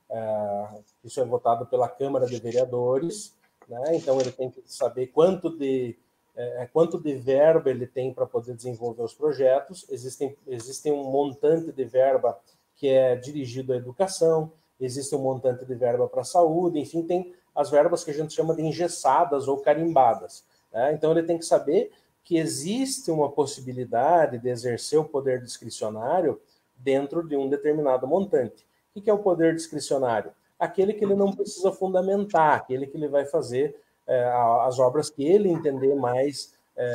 é, isso é votado pela Câmara de Vereadores, né? Então ele tem que saber quanto de, é, quanto de verba ele tem para poder desenvolver os projetos. Existem, existem um montante de verba que é dirigido à educação, existe um montante de verba para a saúde, enfim, tem as verbas que a gente chama de engessadas ou carimbadas, né? Então ele tem que saber que existe uma possibilidade de exercer o poder discricionário dentro de um determinado montante. O que é o poder discricionário? Aquele que ele não precisa fundamentar, aquele que ele vai fazer é, as obras que ele entender mais,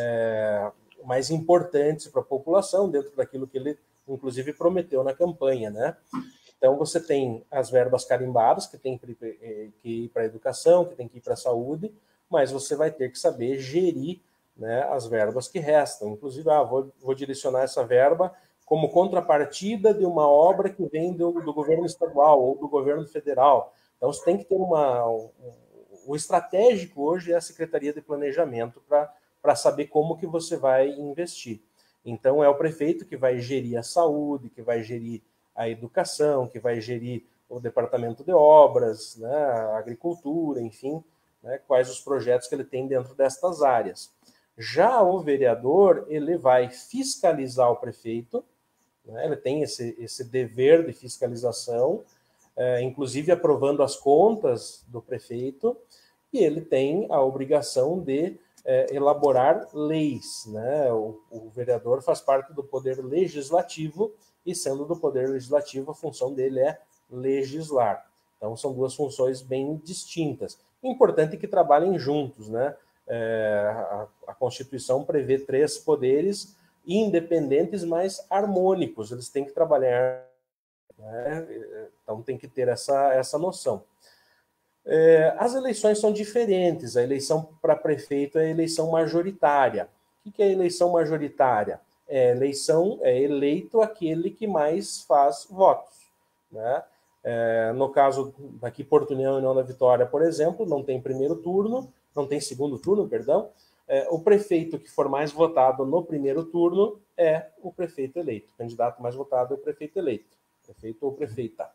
é, mais importantes para a população, dentro daquilo que ele, inclusive, prometeu na campanha, né? Então, você tem as verbas carimbadas, que tem que ir para a educação, que tem que ir para a saúde, mas você vai ter que saber gerir, né, as verbas que restam. Inclusive, ah, vou, vou direcionar essa verba como contrapartida de uma obra que vem do, do governo estadual ou do governo federal. Então, você tem que ter uma... Um, o estratégico hoje é a Secretaria de Planejamento para saber como que você vai investir. Então, é o prefeito que vai gerir a saúde, que vai gerir a educação, que vai gerir o departamento de obras, né, a agricultura, enfim, né, quais os projetos que ele tem dentro destas áreas. Já o vereador, ele vai fiscalizar o prefeito, né, ele tem esse, esse dever de fiscalização, é, inclusive aprovando as contas do prefeito, e ele tem a obrigação de é, elaborar leis, né? O, o vereador faz parte do poder legislativo, e sendo do poder legislativo, a função dele é legislar. Então, são duas funções bem distintas. Importante que trabalhem juntos, né? É, a, a Constituição prevê três poderes independentes, mas harmônicos. Eles têm que trabalhar, né? Então, tem que ter essa, essa noção. É, as eleições são diferentes. A eleição para prefeito é a eleição majoritária. O que é a eleição majoritária? É eleição, é eleito aquele que mais faz votos, né? É, no caso daqui, Porto União e União da Vitória, por exemplo, não tem primeiro turno, não tem segundo turno, perdão. É, o prefeito que for mais votado no primeiro turno é o prefeito eleito. O candidato mais votado é o prefeito eleito, prefeito ou prefeita.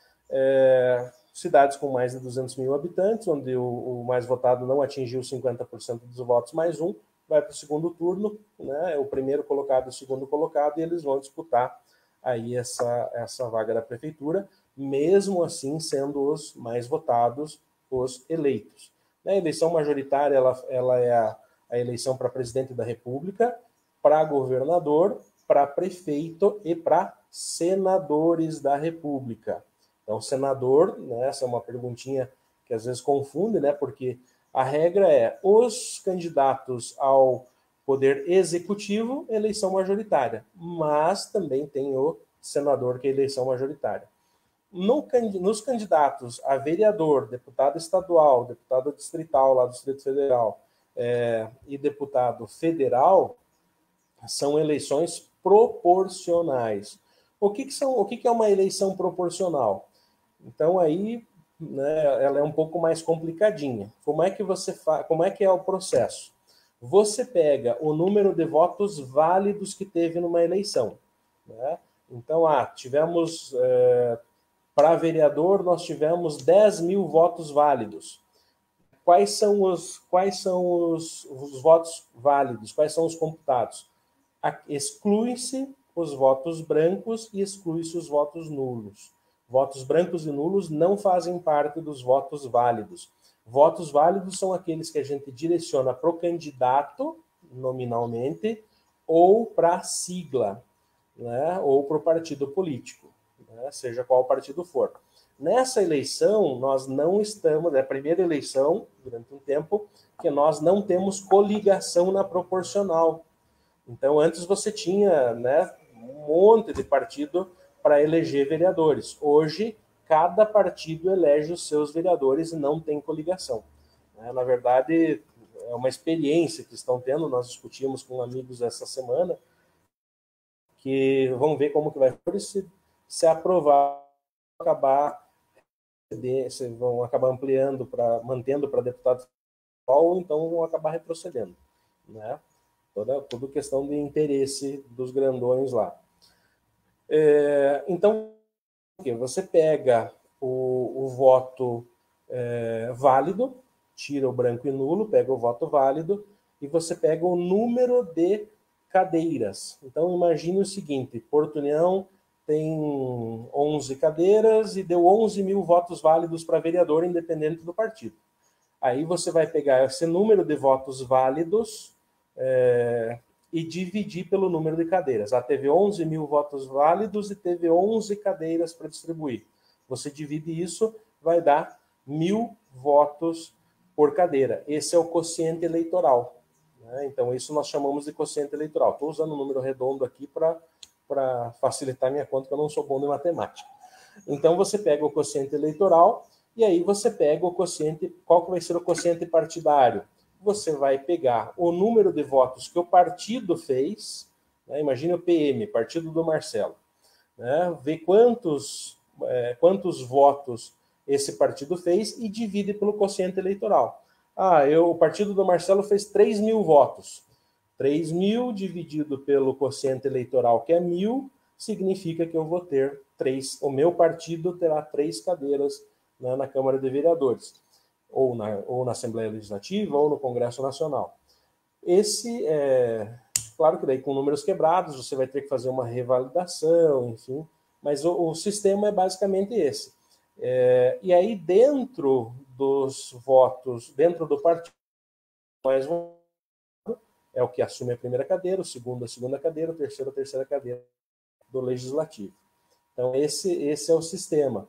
É, cidades com mais de duzentos mil habitantes, onde o, o mais votado não atingiu cinquenta por cento dos votos mais um, vai para o segundo turno, né? O primeiro colocado e o segundo colocado, e eles vão disputar aí essa, essa vaga da prefeitura, mesmo assim sendo os mais votados, os eleitos. A eleição majoritária, ela, ela é a, a eleição para presidente da República, para governador, para prefeito e para senadores da República. Então, senador, né, essa é uma perguntinha que às vezes confunde, né, porque a regra é os candidatos ao poder executivo, eleição majoritária, mas também tem o senador, que é eleição majoritária. No, nos candidatos a vereador, deputado estadual, deputado distrital lá do Distrito Federal é, e deputado federal, são eleições proporcionais. O que, que, são, o que, que é uma eleição proporcional? Então, aí, né, ela é um pouco mais complicadinha. Como é que você faz? Como é que é o processo? Você pega o número de votos válidos que teve numa eleição, né? Então, ah, tivemos é, para vereador nós tivemos dez mil votos válidos. Quais são os quais são os, os votos válidos? Quais são os computados? Exclui-se os votos brancos e exclui-se os votos nulos. Votos brancos e nulos não fazem parte dos votos válidos. Votos válidos são aqueles que a gente direciona para o candidato, nominalmente, ou para a sigla, né? Ou para o partido político, né? Seja qual partido for. Nessa eleição, nós não estamos, é a primeira eleição, durante um tempo, que nós não temos coligação na proporcional. Então, antes você tinha, né, um monte de partido para eleger vereadores. Hoje, cada partido elege os seus vereadores e não tem coligação. Na verdade, é uma experiência que estão tendo, nós discutimos com amigos essa semana, que vão ver como que vai se, se aprovar, acabar, se vão acabar ampliando, para mantendo para deputado ou então vão acabar retrocedendo, né? Toda, toda questão de interesse dos grandões lá. É, então, você pega o, o voto é, válido, tira o branco e nulo, pega o voto válido, e você pega o número de cadeiras. Então, imagine o seguinte, Porto União tem onze cadeiras e deu onze mil votos válidos para vereador, independente do partido. Aí você vai pegar esse número de votos válidos é, e dividir pelo número de cadeiras. Ah, teve onze mil votos válidos e teve onze cadeiras para distribuir. Você divide isso, vai dar mil votos por cadeira. Esse é o quociente eleitoral. Né? Então, isso nós chamamos de quociente eleitoral. Estou usando um número redondo aqui para para facilitar minha conta, que eu não sou bom de matemática. Então, você pega o quociente eleitoral e aí você pega o quociente, qual que vai ser o quociente partidário? Você vai pegar o número de votos que o partido fez, né? Imagine o P M, Partido do Marcelo, né? Ver quantos, é, quantos votos esse partido fez e divide pelo quociente eleitoral. Ah, eu, o Partido do Marcelo fez três mil votos. três mil dividido pelo quociente eleitoral, que é mil, significa que eu vou ter três, o meu partido terá três cadeiras, né, na Câmara de Vereadores, ou na, ou na Assembleia Legislativa, ou no Congresso Nacional. Esse, é, claro que daí com números quebrados, você vai ter que fazer uma revalidação, enfim, mas o, o sistema é basicamente esse. É, e aí, dentro dos votos, dentro do partido mais votado, é o que assume a primeira cadeira, o segundo a segunda cadeira, o terceiro a terceira cadeira do Legislativo. Então, esse, esse é o sistema.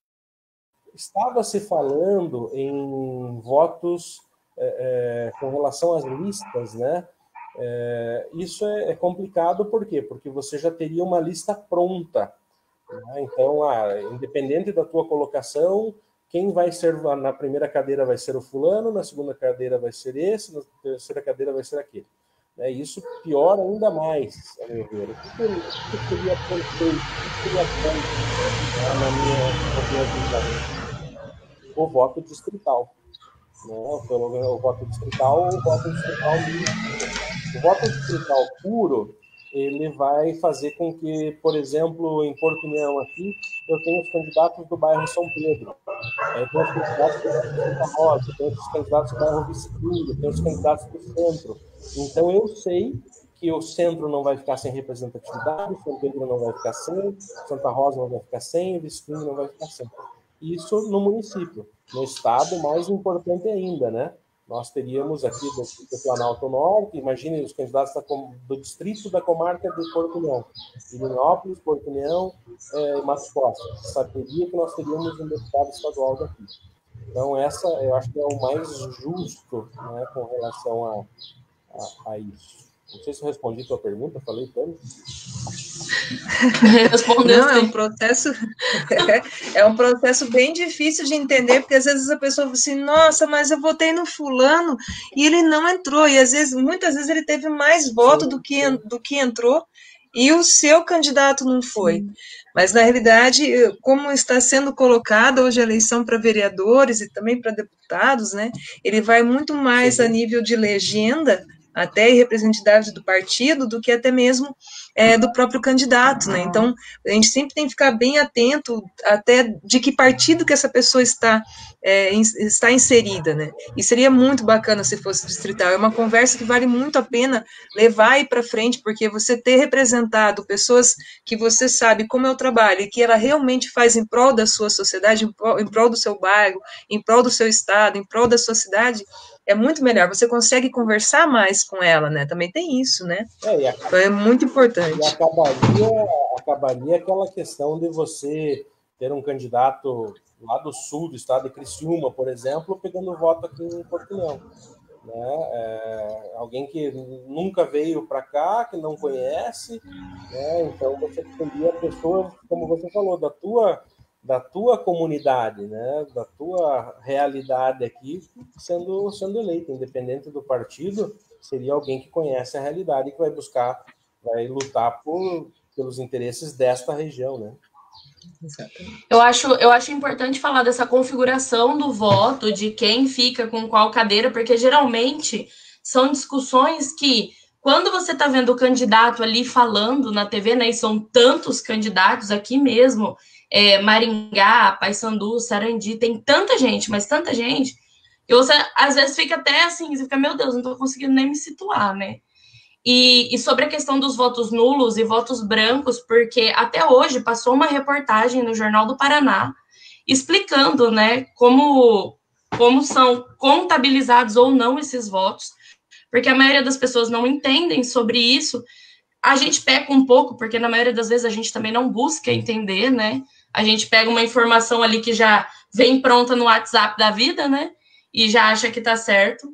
Estava se falando em votos é, é, com relação às listas, né? É, isso é, é complicado, por quê? Porque você já teria uma lista pronta. Né? Então, ah, independente da tua colocação, quem vai ser na primeira cadeira vai ser o fulano, na segunda cadeira vai ser esse, na terceira cadeira vai ser aquele. É, isso piora ainda mais, a meu ver. O que seria perfeito? O que seria bom, né, na minha opinião? O voto distrital. Né? Pelo, o voto distrital, o voto distrital o voto distrital puro, ele vai fazer com que, por exemplo, em Porto União aqui, eu tenho os candidatos do bairro São Pedro, eu tenho os candidatos do bairro Santa Rosa, eu tenho os candidatos do bairro Vicente, eu tenho os candidatos do centro. Então, eu sei que o centro não vai ficar sem representatividade, São Pedro não vai ficar sem, Santa Rosa não vai ficar sem, Vicente não vai ficar sem. Isso no município. No estado, mais importante ainda, né? Nós teríamos aqui do, do Planalto Norte, imagine os candidatos da, do distrito da comarca de Porto União, Pirinópolis, Porto União, é, Mato Grosso. Saberia que nós teríamos um deputado estadual daqui. Então, essa eu acho que é o mais justo, né, com relação a, a, a isso. Não sei se eu respondi a tua pergunta, falei tanto. Respondeu. Não, é um processo é um processo bem difícil de entender, porque às vezes a pessoa fala assim, nossa, mas eu votei no fulano e ele não entrou, e às vezes, muitas vezes ele teve mais voto do que, do que entrou e o seu candidato não foi. Mas na realidade, como está sendo colocada hoje a eleição para vereadores e também para deputados, né, ele vai muito mais Sim. a nível de legenda, até representatividade do partido, do que até mesmo é, do próprio candidato, né? Então, a gente sempre tem que ficar bem atento até de que partido que essa pessoa está, é, in, está inserida, né? E seria muito bacana se fosse distrital. É uma conversa que vale muito a pena levar aí para frente, porque você ter representado pessoas que você sabe como é o trabalho e que ela realmente faz em prol da sua sociedade, em prol, em prol do seu bairro, em prol do seu estado, em prol da sua cidade, é muito melhor, você consegue conversar mais com ela, né? Também tem isso, né? É, então é muito importante. E acabaria, acabaria aquela questão de você ter um candidato lá do sul do estado de Criciúma, por exemplo, pegando voto aqui em Porto União. Né? É, alguém que nunca veio para cá, que não conhece, né? Então você teria pessoas, como você falou, da tua... da tua comunidade, né, da tua realidade aqui, sendo, sendo eleito, independente do partido, seria alguém que conhece a realidade e que vai buscar, vai lutar por, pelos interesses desta região, né? Eu acho, eu acho importante falar dessa configuração do voto, de quem fica com qual cadeira, porque geralmente são discussões que, quando você está vendo o candidato ali falando na T V, né, e são tantos candidatos aqui mesmo, é, Maringá, Paysandu, Sarandi, tem tanta gente, mas tanta gente, que você às vezes fica até assim, você fica, meu Deus, não estou conseguindo nem me situar, né? E, e sobre a questão dos votos nulos e votos brancos, porque até hoje passou uma reportagem no Jornal do Paraná explicando, né, como, como são contabilizados ou não esses votos, porque a maioria das pessoas não entendem sobre isso. A gente peca um pouco, porque na maioria das vezes a gente também não busca entender, né? A gente pega uma informação ali que já vem pronta no WhatsApp da vida, né? E já acha que tá certo.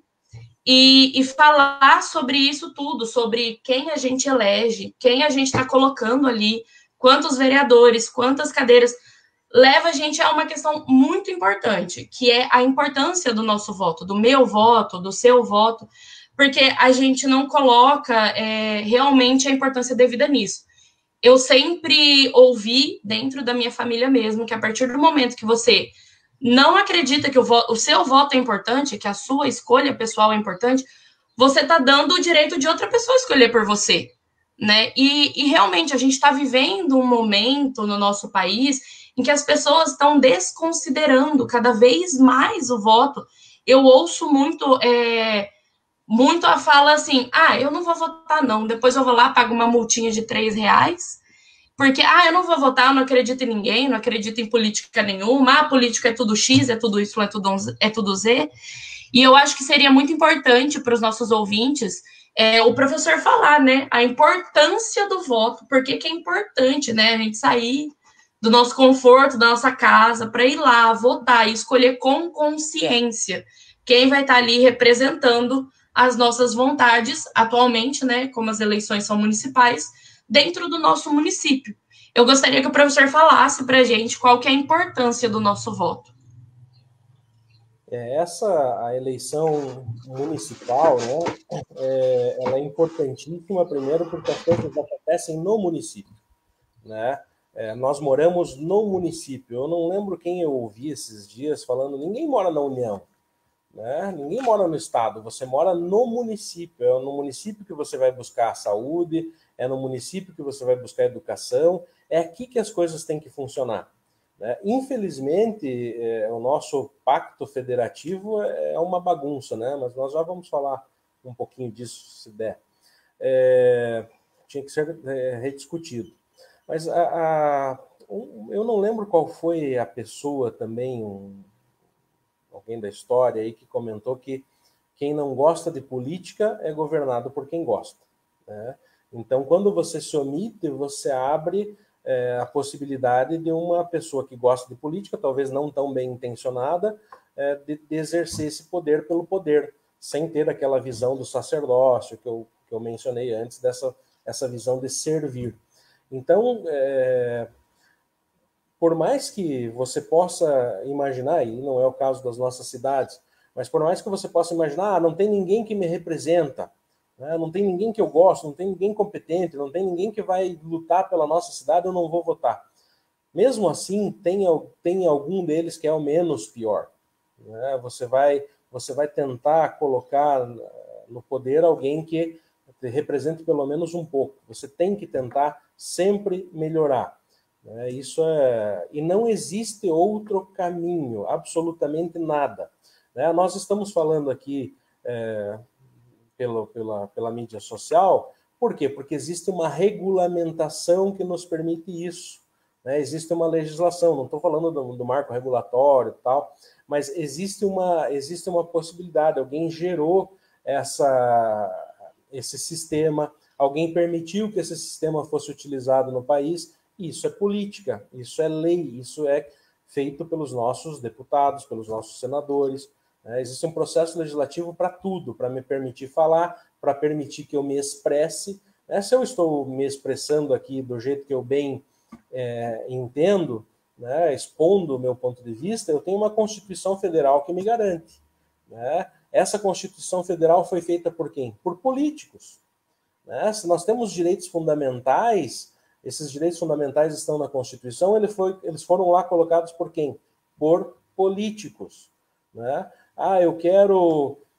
E, e falar sobre isso tudo, sobre quem a gente elege, quem a gente está colocando ali, quantos vereadores, quantas cadeiras, leva a gente a uma questão muito importante, que é a importância do nosso voto, do meu voto, do seu voto, porque a gente não coloca é, realmente a importância devida nisso. Eu sempre ouvi, dentro da minha família mesmo, que a partir do momento que você não acredita que o, o seu voto é importante, que a sua escolha pessoal é importante, você está dando o direito de outra pessoa escolher por você, né? E, e realmente a gente está vivendo um momento no nosso país em que as pessoas estão desconsiderando cada vez mais o voto. Eu ouço muito, é, muito a fala assim, ah, eu não vou votar não, depois eu vou lá, pago uma multinha de três reais, porque, ah, eu não vou votar, eu não acredito em ninguém, não acredito em política nenhuma, ah, política é tudo X, é tudo Y, é tudo, é tudo Z. E eu acho que seria muito importante para os nossos ouvintes é, o professor falar, né, a importância do voto, porque que é importante, né, a gente sair do nosso conforto, da nossa casa, para ir lá votar e escolher com consciência quem vai estar ali representando as nossas vontades atualmente, né, como as eleições são municipais, dentro do nosso município. Eu gostaria que o professor falasse para a gente qual que é a importância do nosso voto. É, essa, a eleição municipal, né, é, ela é importantíssima, primeiro, porque as coisas acontecem no município, né? É, nós moramos no município. Eu não lembro quem eu ouvi esses dias falando, ninguém mora na União, né? Ninguém mora no estado, você mora no município. É no município que você vai buscar a saúde, é no município que você vai buscar a educação, é aqui que as coisas têm que funcionar. Né? Infelizmente, é, o nosso pacto federativo é uma bagunça, né? Mas nós já vamos falar um pouquinho disso, se der. É, tinha que ser é, rediscutido. Mas a, a, um, eu não lembro qual foi a pessoa também, um, alguém da história aí que comentou que quem não gosta de política é governado por quem gosta. Né? Então, quando você se omite, você abre é, a possibilidade de uma pessoa que gosta de política, talvez não tão bem intencionada, é, de, de exercer esse poder pelo poder, sem ter aquela visão do sacerdócio que eu, que eu mencionei antes, dessa essa visão de servir. Então, é, por mais que você possa imaginar, e não é o caso das nossas cidades, mas por mais que você possa imaginar, ah, não tem ninguém que me representa, né? Não tem ninguém que eu gosto, não tem ninguém competente, não tem ninguém que vai lutar pela nossa cidade, eu não vou votar. Mesmo assim, tem, tem algum deles que é o menos pior. Né? Você vai, você vai tentar colocar no poder alguém que represente pelo menos um pouco. Você tem que tentar sempre melhorar. Né? Isso é... E não existe outro caminho, absolutamente nada. Né? Nós estamos falando aqui é, pela, pela, pela mídia social, por quê? Porque existe uma regulamentação que nos permite isso. Né? Existe uma legislação, não estou falando do, do marco regulatório e tal, mas existe uma, existe uma possibilidade, alguém gerou essa... esse sistema, alguém permitiu que esse sistema fosse utilizado no país, isso é política, isso é lei, isso é feito pelos nossos deputados, pelos nossos senadores. Né? Existe um processo legislativo para tudo, para me permitir falar, para permitir que eu me expresse. Né? Se eu estou me expressando aqui do jeito que eu bem é, entendo, né? Expondo o meu ponto de vista, eu tenho uma Constituição Federal que me garante. Né? Essa Constituição Federal foi feita por quem? Por políticos. Né? Se nós temos direitos fundamentais, esses direitos fundamentais estão na Constituição, ele foi, eles foram lá colocados por quem? Por políticos. Né? Ah, eu quero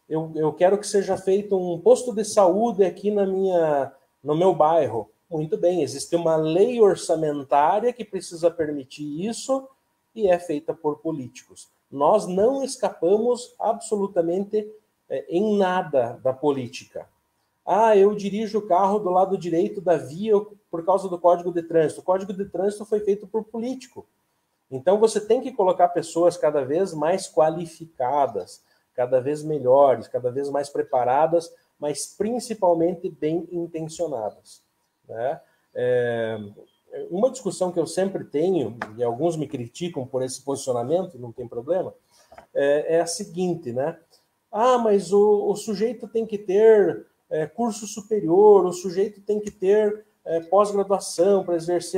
eu, eu quero que seja feito um posto de saúde aqui na minha, no meu bairro. Muito bem, existe uma lei orçamentária que precisa permitir isso e é feita por políticos. Nós não escapamos absolutamente é, em nada da política. Ah, eu dirijo o carro do lado direito da via por causa do Código de Trânsito. O Código de Trânsito foi feito por político. Então você tem que colocar pessoas cada vez mais qualificadas, cada vez melhores, cada vez mais preparadas, mas principalmente bem intencionadas. Né? É, uma discussão que eu sempre tenho, e alguns me criticam por esse posicionamento, não tem problema, é, é a seguinte, né? Ah, mas o, o sujeito tem que ter é, curso superior, o sujeito tem que ter é, pós-graduação para exercer.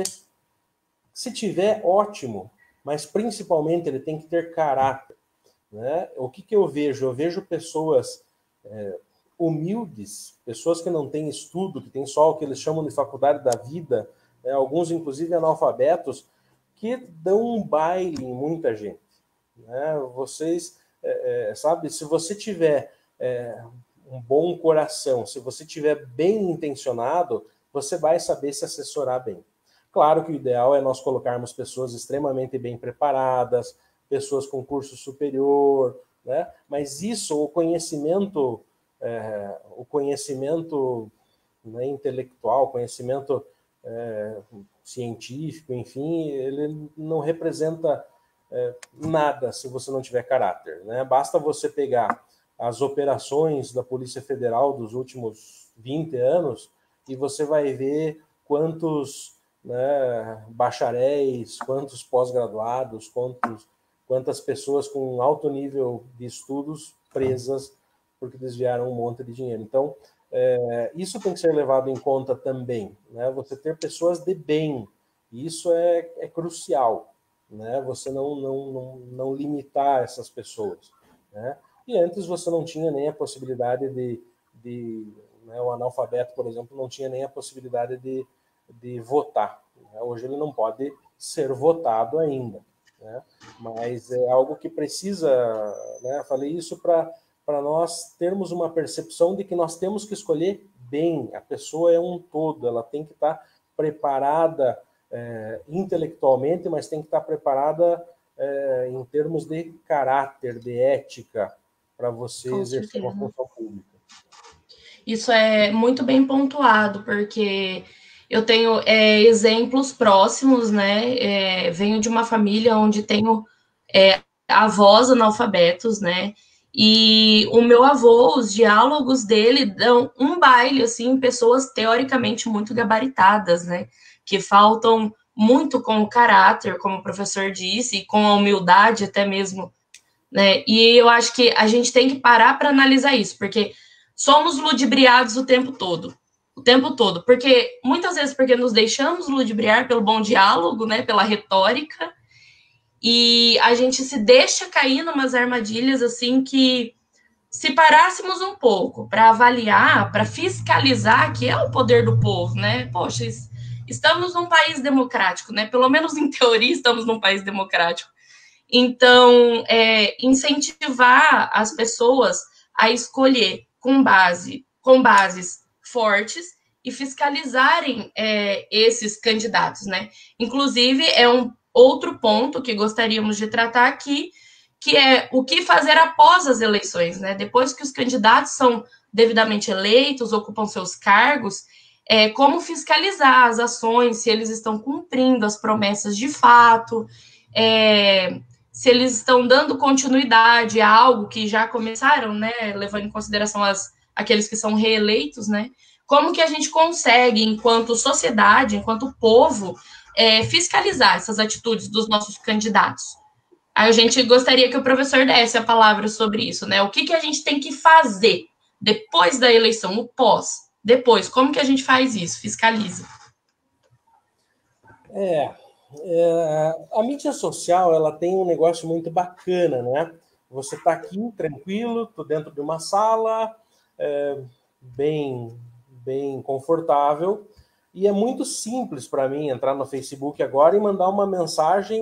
Se tiver, ótimo, mas principalmente ele tem que ter caráter. Né? O que, que eu vejo? Eu vejo pessoas é, humildes, pessoas que não têm estudo, que têm só o que eles chamam de faculdade da vida, né? Alguns inclusive analfabetos, que dão um baile em muita gente. Né? Vocês, é, é, sabe, se você tiver é, um bom coração, se você tiver bem intencionado, você vai saber se assessorar bem. Claro que o ideal é nós colocarmos pessoas extremamente bem preparadas, pessoas com curso superior, né? Mas isso, o conhecimento, é, o conhecimento né, intelectual, conhecimento é, científico, enfim, ele não representa é, nada se você não tiver caráter, né? Basta você pegar as operações da Polícia Federal dos últimos vinte anos e você vai ver quantos né, bacharéis, quantos pós-graduados, quantos, quantas pessoas com alto nível de estudos presas porque desviaram um monte de dinheiro. Então, é, isso tem que ser levado em conta também, né? Você ter pessoas de bem, isso é, é crucial, né? Você não, não, não, não limitar essas pessoas, né? E antes você não tinha nem a possibilidade de, de né, o analfabeto, por exemplo, não tinha nem a possibilidade de, de votar. Né? Hoje ele não pode ser votado ainda, né? Mas é algo que precisa, né? Falei isso para para nós termos uma percepção de que nós temos que escolher bem. A pessoa é um todo, ela tem que estar preparada é, intelectualmente, mas tem que estar preparada é, em termos de caráter, de ética, para você Com exercer uma certeza. função pública. Isso é muito bem pontuado, porque eu tenho é, exemplos próximos, né? É, venho de uma família onde tenho é, avós analfabetos, né? E o meu avô, os diálogos dele dão um baile, assim, pessoas teoricamente muito gabaritadas, né? Que faltam muito com o caráter, como o professor disse, e com a humildade até mesmo, né? E eu acho que a gente tem que parar para analisar isso, porque somos ludibriados o tempo todo. O tempo todo. Porque, muitas vezes, porque nos deixamos ludibriar pelo bom diálogo, né? Pela retórica, e a gente se deixa cair numas armadilhas assim que, se parássemos um pouco para avaliar, para fiscalizar, que é o poder do povo, né? Poxa, estamos num país democrático, né? Pelo menos em teoria estamos num país democrático. Então, é, incentivar as pessoas a escolher com base, com bases fortes e fiscalizarem é, esses candidatos, né? Inclusive, é um outro ponto que gostaríamos de tratar aqui, que é o que fazer após as eleições, né? Depois que os candidatos são devidamente eleitos, ocupam seus cargos, é, como fiscalizar as ações, se eles estão cumprindo as promessas de fato, é, se eles estão dando continuidade a algo que já começaram, né? Levando em consideração as, aqueles que são reeleitos, né? Como que a gente consegue, enquanto sociedade, enquanto povo, é, fiscalizar essas atitudes dos nossos candidatos? A gente gostaria que o professor desse a palavra sobre isso, né? O que, que a gente tem que fazer depois da eleição, o pós, depois, como que a gente faz isso, fiscaliza? É, é, a mídia social, ela tem um negócio muito bacana, né? Você está aqui tranquilo, estou dentro de uma sala, é, bem, bem confortável, e é muito simples para mim entrar no Facebook agora e mandar uma mensagem,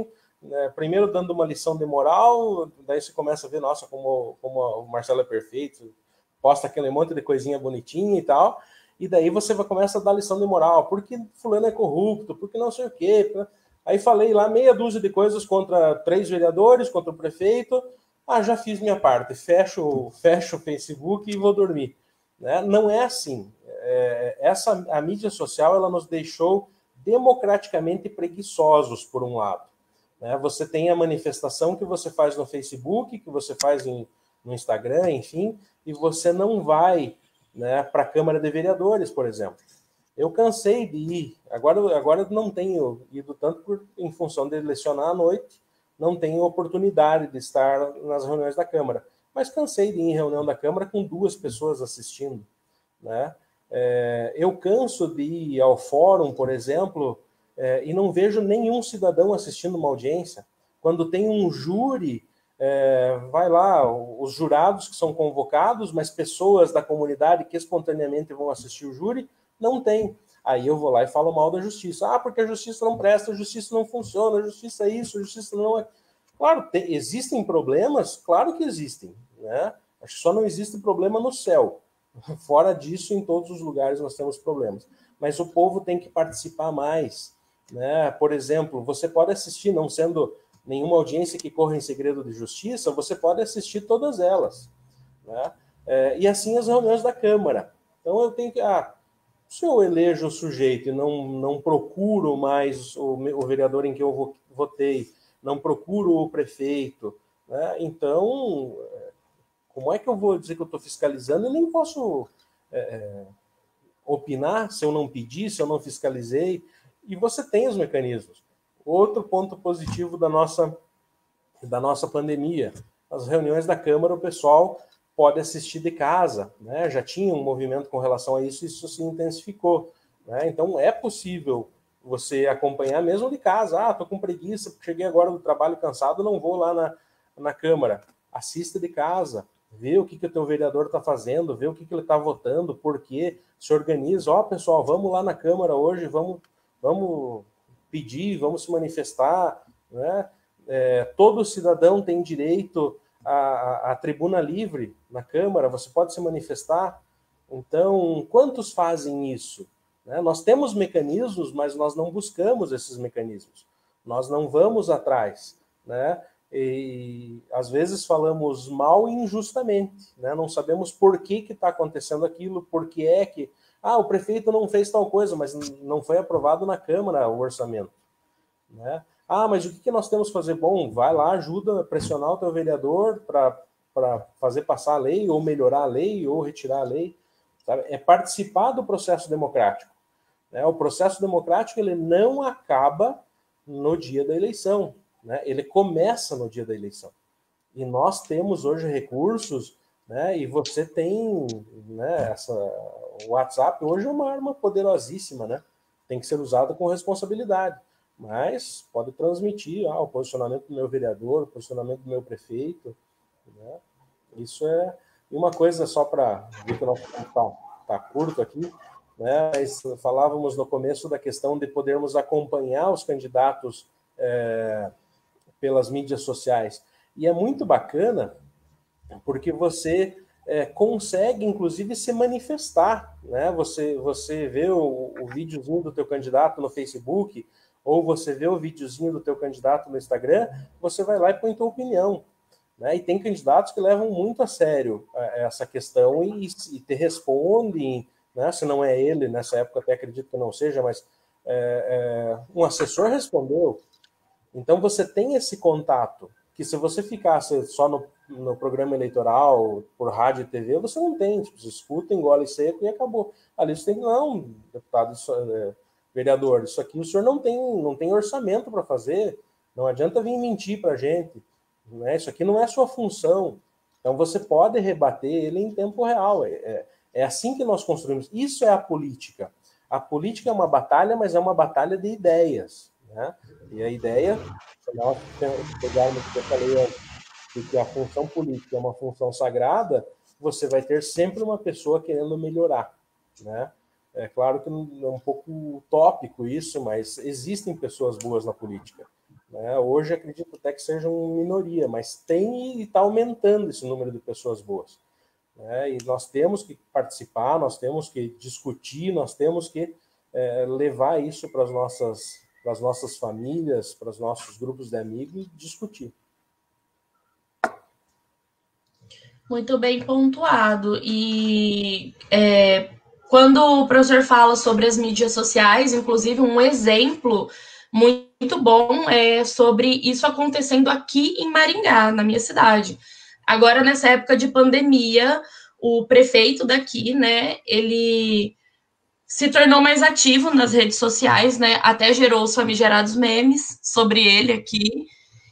né, primeiro dando uma lição de moral, daí você começa a ver, nossa, como, como o Marcelo é perfeito, posta aquele monte de coisinha bonitinha e tal, e daí você vai, começa a dar lição de moral, porque fulano é corrupto, porque não sei o quê. Aí falei lá meia dúzia de coisas contra três vereadores, contra o prefeito, ah, já fiz minha parte, fecho, fecho o Facebook e vou dormir. Né? Não é assim. É, essa, a mídia social, ela nos deixou democraticamente preguiçosos, por um lado. Né? Você tem a manifestação que você faz no Facebook, que você faz em, no Instagram, enfim, e você não vai, né, para a Câmara de Vereadores, por exemplo. Eu cansei de ir, agora, agora não tenho ido tanto por, em função de lecionar à noite, não tenho oportunidade de estar nas reuniões da Câmara, mas cansei de ir em reunião da Câmara com duas pessoas assistindo. Né? É, eu canso de ir ao fórum, por exemplo, é, e não vejo nenhum cidadão assistindo uma audiência. Quando tem um júri, é, vai lá, os jurados que são convocados, mas pessoas da comunidade que espontaneamente vão assistir o júri, não tem. Aí eu vou lá e falo mal da justiça. Ah, porque a justiça não presta, a justiça não funciona, a justiça é isso, a justiça não é... Claro, te, existem problemas? Claro que existem. Né? Acho que só não existe problema no céu. Fora disso, em todos os lugares nós temos problemas. Mas o povo tem que participar mais. Né? Por exemplo, você pode assistir, não sendo nenhuma audiência que corra em segredo de justiça, você pode assistir todas elas. Né? É, e assim as reuniões da Câmara. Então eu tenho que... Ah, se eu elejo o sujeito e não, não procuro mais o, o vereador em que eu votei, não procuro o prefeito, né? Então, como é que eu vou dizer que eu estou fiscalizando? Eu nem posso é, opinar se eu não pedi, se eu não fiscalizei. E você tem os mecanismos. Outro ponto positivo da nossa, da nossa pandemia, as reuniões da Câmara, o pessoal pode assistir de casa, né? Já tinha um movimento com relação a isso, e isso se intensificou. Né? Então, é possível você acompanhar mesmo de casa. Ah, estou com preguiça, cheguei agora do trabalho cansado, não vou lá na, na Câmara. Assista de casa, vê o que, que o teu vereador está fazendo, vê o que, que ele está votando, por quê, se organiza. Ó, pessoal, vamos lá na Câmara hoje, vamos, vamos pedir, vamos se manifestar. Né? É, todo cidadão tem direito A, a tribuna livre na Câmara, você pode se manifestar. Então, quantos fazem isso? Né? Nós temos mecanismos, mas nós não buscamos esses mecanismos. Nós não vamos atrás. Né? E, às vezes, falamos mal e injustamente. Né? Não sabemos por que está acontecendo aquilo, por que é que... Ah, o prefeito não fez tal coisa, mas não foi aprovado na Câmara o orçamento. Né? Ah, mas o que nós temos que fazer? Bom, vai lá, ajuda a pressionar o teu vereador para fazer passar a lei, ou melhorar a lei, ou retirar a lei. Sabe? É participar do processo democrático. Né? O processo democrático ele não acaba no dia da eleição. Né? Ele começa no dia da eleição. E nós temos hoje recursos, né? E você tem... Né, essa, o WhatsApp hoje é uma arma poderosíssima, né? Tem que ser usada com responsabilidade. Mas pode transmitir ah, o posicionamento do meu vereador, o posicionamento do meu prefeito. Né? Isso é... E uma coisa só para ver que o nosso tempo está tá curto aqui, né? Mas falávamos no começo da questão de podermos acompanhar os candidatos é, pelas mídias sociais. E é muito bacana porque você é, consegue, inclusive, se manifestar. Né? Você, você vê o, o videozinho do teu candidato no Facebook, ou você vê o videozinho do teu candidato no Instagram, você vai lá e põe tua opinião. Né? E tem candidatos que levam muito a sério essa questão e, e te respondem, né? Se não é ele, nessa época até acredito que não seja, mas é, é, um assessor respondeu. Então você tem esse contato, que se você ficasse só no, no programa eleitoral, por rádio e T V, você não tem. Tipo, você escuta, engole seco e acabou. Ali você tem que, não, deputado, isso, é, vereador, isso aqui o senhor não tem, não tem orçamento para fazer, não adianta vir mentir para a gente, né? Isso aqui não é sua função. Então você pode rebater ele em tempo real. É, é, é assim que nós construímos. Isso é a política. A política é uma batalha, mas é uma batalha de ideias. Né? E a ideia, se nós pegarmos o que eu falei antes, de que a função política é uma função sagrada, você vai ter sempre uma pessoa querendo melhorar. Né? É claro que é um pouco utópico isso, mas existem pessoas boas na política. né? Hoje acredito até que seja uma minoria, mas tem e está aumentando esse número de pessoas boas, né? E nós temos que participar, nós temos que discutir, nós temos que é, levar isso para as nossas, para as nossas famílias, para os nossos grupos de amigos e discutir. Muito bem pontuado. E é, quando o professor fala sobre as mídias sociais, inclusive um exemplo muito bom é sobre isso acontecendo aqui em Maringá, na minha cidade. Agora, nessa época de pandemia, o prefeito daqui, né, ele se tornou mais ativo nas redes sociais, né, até gerou os famigerados memes sobre ele aqui.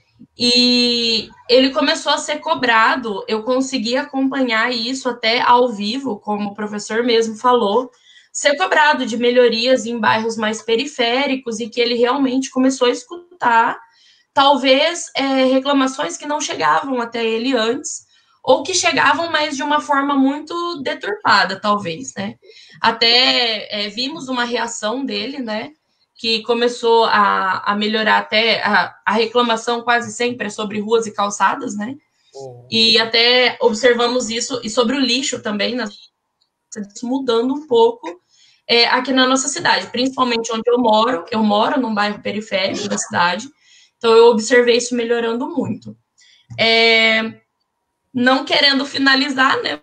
E ele começou a ser cobrado, eu consegui acompanhar isso até ao vivo, como o professor mesmo falou, ser cobrado de melhorias em bairros mais periféricos e que ele realmente começou a escutar, talvez é, reclamações que não chegavam até ele antes, ou que chegavam, mas de uma forma muito deturpada, talvez, né? Até é, vimos uma reação dele, né? Que começou a, a melhorar até a, a reclamação quase sempre é sobre ruas e calçadas, né? Uhum. E até observamos isso, e sobre o lixo também, né? Mudando um pouco é, aqui na nossa cidade, principalmente onde eu moro. Eu moro num bairro periférico da cidade, então eu observei isso melhorando muito. É, não querendo finalizar, né? O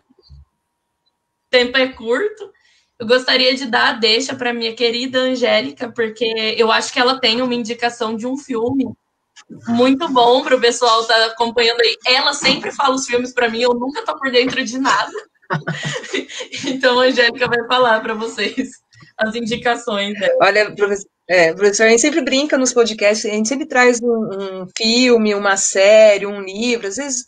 tempo é curto. Eu gostaria de dar a deixa para minha querida Angélica, porque eu acho que ela tem uma indicação de um filme muito bom para o pessoal estar tá acompanhando aí. Ela sempre fala os filmes para mim, eu nunca estou por dentro de nada. Então a Angélica vai falar para vocês as indicações dela. Olha, professor, é, professor, a gente sempre brinca nos podcasts, a gente sempre traz um, um filme, uma série, um livro, às vezes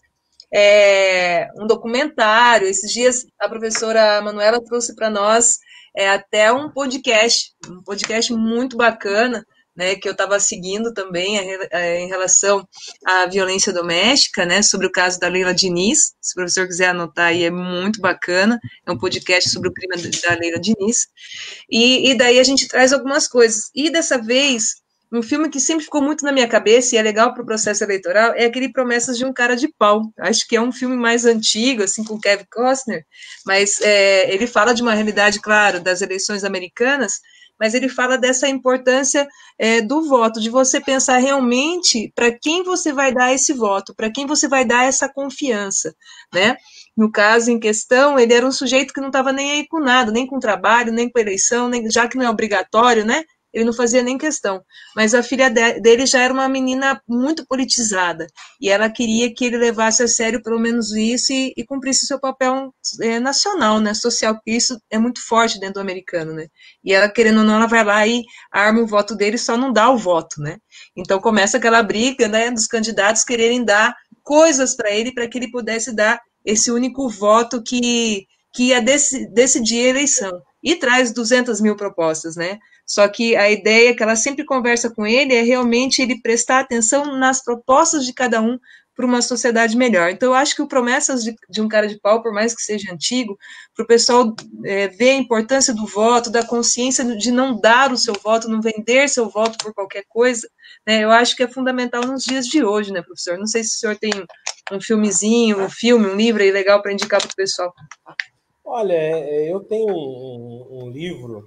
é, um documentário. Esses dias a professora Manuela trouxe para nós é, até um podcast, um podcast muito bacana, né, que eu estava seguindo também a, a, em relação à violência doméstica, né, sobre o caso da Leila Diniz. Se o professor quiser anotar aí, é muito bacana. É um podcast sobre o crime da Leila Diniz. E, e daí a gente traz algumas coisas. E dessa vez, um filme que sempre ficou muito na minha cabeça e é legal para o processo eleitoral é aquele Promessas de um Cara de Pau. Acho que é um filme mais antigo, assim, com Kevin Costner, mas é, ele fala de uma realidade, claro, das eleições americanas, mas ele fala dessa importância é, do voto, de você pensar realmente para quem você vai dar esse voto, para quem você vai dar essa confiança, né? No caso em questão, ele era um sujeito que não estava nem aí com nada, nem com trabalho, nem com eleição, nem, já que não é obrigatório, né? Ele não fazia nem questão. Mas a filha de, dele já era uma menina muito politizada, e ela queria que ele levasse a sério pelo menos isso e, e cumprisse seu papel é, nacional, né, social, porque isso é muito forte dentro do americano, né? E ela, querendo ou não, ela vai lá e arma o voto dele, só não dá o voto, né? Então começa aquela briga, né, dos candidatos quererem dar coisas para ele, para que ele pudesse dar esse único voto que, que ia dec, decidir a eleição. E traz duzentas mil propostas, né? Só que a ideia que ela sempre conversa com ele é realmente ele prestar atenção nas propostas de cada um para uma sociedade melhor. Então, eu acho que o Promessas de, de um Cara de Pau, por mais que seja antigo, para o pessoal é, ver a importância do voto, da consciência de não dar o seu voto, não vender seu voto por qualquer coisa, né, eu acho que é fundamental nos dias de hoje, né, professor? Não sei se o senhor tem um filmezinho, um filme, um livro aí legal para indicar para o pessoal. Olha, eu tenho um, um, um livro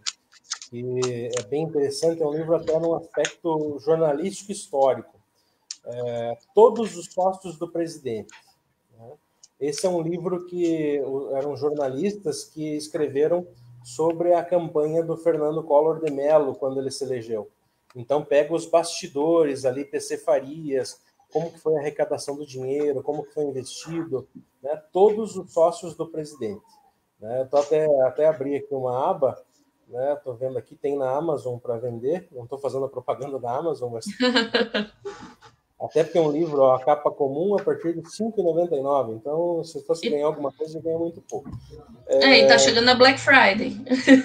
que é bem interessante, é um livro até num aspecto jornalístico histórico. É, Todos os Postos do Presidente. Né? Esse é um livro que eram jornalistas que escreveram sobre a campanha do Fernando Collor de Mello quando ele se elegeu. Então pega os bastidores ali, P C Farias, como que foi a arrecadação do dinheiro, como que foi investido, né? Todos os sócios do presidente. Né? Estou até, até abri aqui uma aba, né? Estou vendo aqui, tem na Amazon para vender, não estou fazendo a propaganda da Amazon, mas até porque é um livro, ó, a capa comum a partir de cinco reais e noventa e nove centavos, então se fosse ganhar alguma coisa, ganha muito pouco. É, é e tá chegando a Black Friday.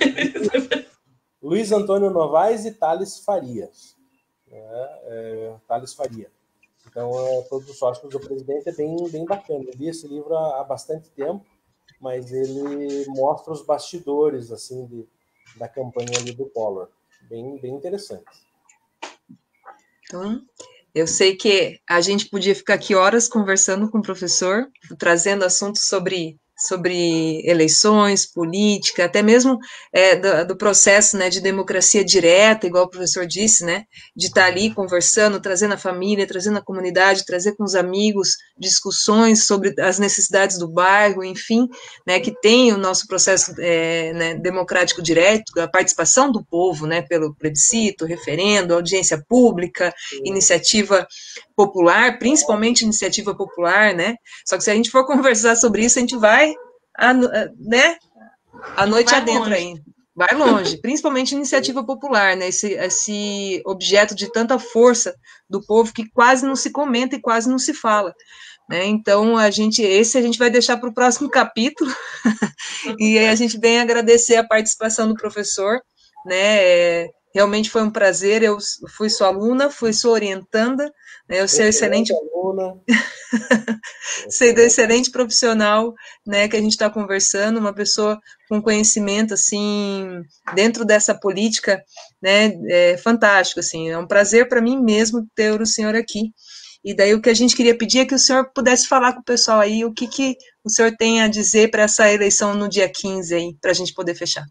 Luiz Antônio Novaes e Thales Farias. Né? É, Thales Faria. Então, é, Todos os Sócios do Presidente é bem, bem bacana. Eu li esse livro há, há bastante tempo, mas ele mostra os bastidores assim, de, da campanha ali do Collor. Bem, bem interessante. Então, Eu sei que a gente podia ficar aqui horas conversando com o professor, trazendo assuntos sobre, sobre eleições, política, até mesmo é, do, do processo, né, de democracia direta, igual o professor disse, né, de estar ali conversando, trazendo a família, trazendo a comunidade, trazer com os amigos discussões sobre as necessidades do bairro, enfim, né, que tem o nosso processo é, né, democrático direto, a participação do povo, né, pelo plebiscito, referendo, audiência pública, iniciativa popular, principalmente iniciativa popular, né? Só que se a gente for conversar sobre isso, a gente vai, a, né? A noite vai adentro longe. ainda. Vai longe, principalmente iniciativa popular, né? Esse, esse objeto de tanta força do povo que quase não se comenta e quase não se fala. Né? Então, a gente, esse a gente vai deixar para o próximo capítulo. E aí a gente vem agradecer a participação do professor, né? Realmente foi um prazer. Eu fui sua aluna, fui sua orientanda, né? Eu sei excelente, excelente aluna, sei do excelente profissional, né? Que a gente está conversando, uma pessoa com conhecimento assim dentro dessa política, né? É fantástico, assim. É um prazer para mim mesmo ter o senhor aqui. E daí o que a gente queria pedir é que o senhor pudesse falar com o pessoal aí o que, que o senhor tem a dizer para essa eleição no dia quinze aí, para a gente poder fechar.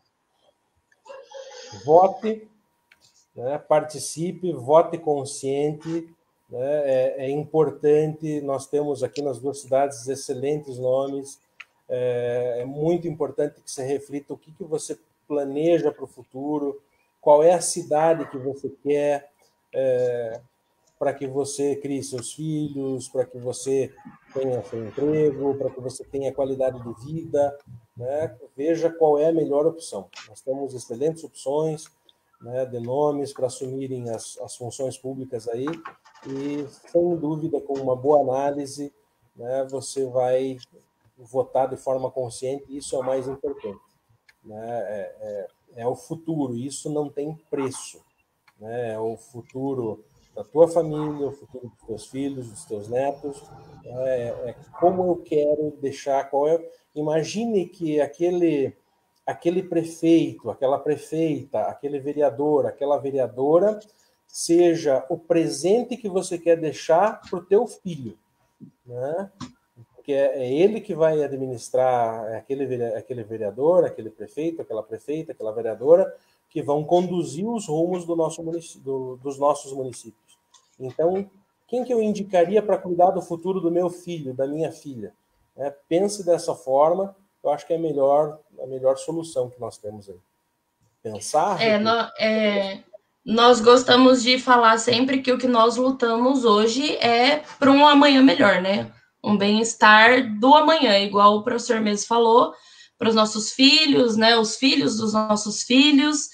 Vote, né, participe, vote consciente, né, é, é importante, nós temos aqui nas duas cidades excelentes nomes, é, é muito importante que você reflita o que, que você planeja para o futuro, qual é a cidade que você quer, é, para que você crie seus filhos, para que você tenha seu emprego, para que você tenha qualidade de vida, né? Veja qual é a melhor opção. Nós temos excelentes opções, né, de nomes para assumirem as, as funções públicas aí, e, sem dúvida, com uma boa análise, né, você vai votar de forma consciente, e isso é o mais importante. Né? É, é, é o futuro, isso não tem preço. Né? É o futuro da tua família, o futuro dos teus filhos, dos teus netos, é, é como eu quero deixar, qual é... Imagine que aquele, aquele prefeito, aquela prefeita, aquele vereador, aquela vereadora, seja o presente que você quer deixar para o teu filho, né? Porque é ele que vai administrar, aquele, aquele vereador, aquele prefeito, aquela prefeita, aquela vereadora, que vão conduzir os rumos do nosso município, do, dos nossos municípios. Então, quem que eu indicaria para cuidar do futuro do meu filho, da minha filha? É, pense dessa forma, eu acho que é a melhor, a melhor solução que nós temos aí. Pensar... É, no, é, nós gostamos de falar sempre que o que nós lutamos hoje é para um amanhã melhor, né? Um bem-estar do amanhã, igual o professor mesmo falou, para os nossos filhos, né? Os filhos dos nossos filhos,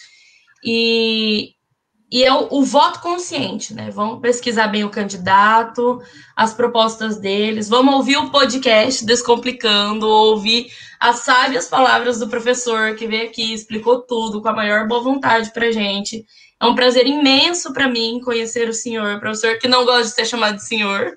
e, e é o, o voto consciente, né? Vamos pesquisar bem o candidato, as propostas deles, vamos ouvir o podcast Descomplicando, ouvir as sábias palavras do professor que veio aqui, explicou tudo com a maior boa vontade para a gente. É um prazer imenso para mim conhecer o senhor, professor que não gosta de ser chamado de senhor.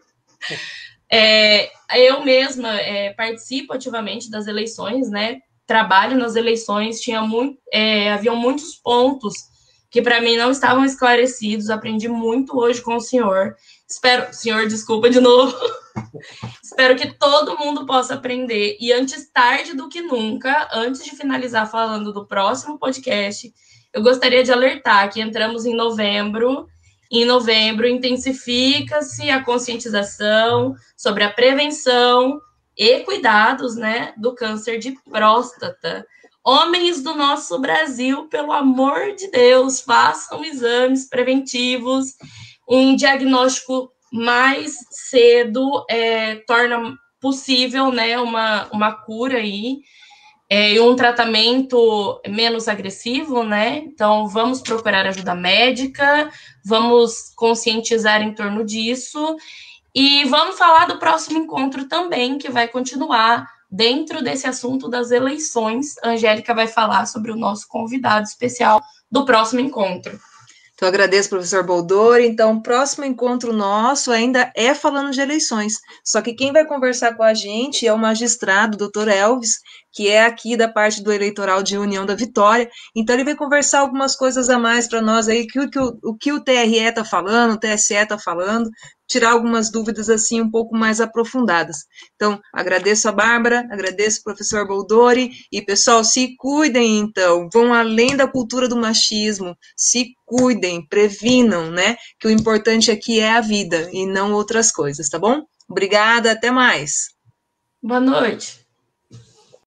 É, eu mesma é, participo ativamente das eleições, né? Trabalho nas eleições, tinha muito, é, haviam muitos pontos que para mim não estavam esclarecidos. Aprendi muito hoje com o senhor. Espero, senhor, desculpa de novo. Espero que todo mundo possa aprender. E antes tarde do que nunca, antes de finalizar falando do próximo podcast, eu gostaria de alertar que entramos em novembro. Em novembro, intensifica-se a conscientização sobre a prevenção e cuidados, né, do câncer de próstata. Homens do nosso Brasil, pelo amor de Deus, façam exames preventivos. Um diagnóstico mais cedo é, torna possível, né, uma, uma cura aí, é, e um tratamento menos agressivo, né? Então, vamos procurar ajuda médica, vamos conscientizar em torno disso, e vamos falar do próximo encontro também, que vai continuar dentro desse assunto das eleições. A Angélica vai falar sobre o nosso convidado especial do próximo encontro. Então, agradeço, professor Boldori. Então, o próximo encontro nosso ainda é falando de eleições. Só que quem vai conversar com a gente é o magistrado, doutor Elvis, que é aqui da parte do eleitoral de União da Vitória. Então, ele vai conversar algumas coisas a mais para nós aí, que o, que o, o que o T R E está falando, o T S E está falando, tirar algumas dúvidas assim um pouco mais aprofundadas. Então, agradeço a Bárbara, agradeço o professor Boldori, e pessoal, se cuidem então, vão além da cultura do machismo, se cuidem, previnam, né, que o importante aqui é a vida e não outras coisas, tá bom? Obrigada, até mais. Boa noite.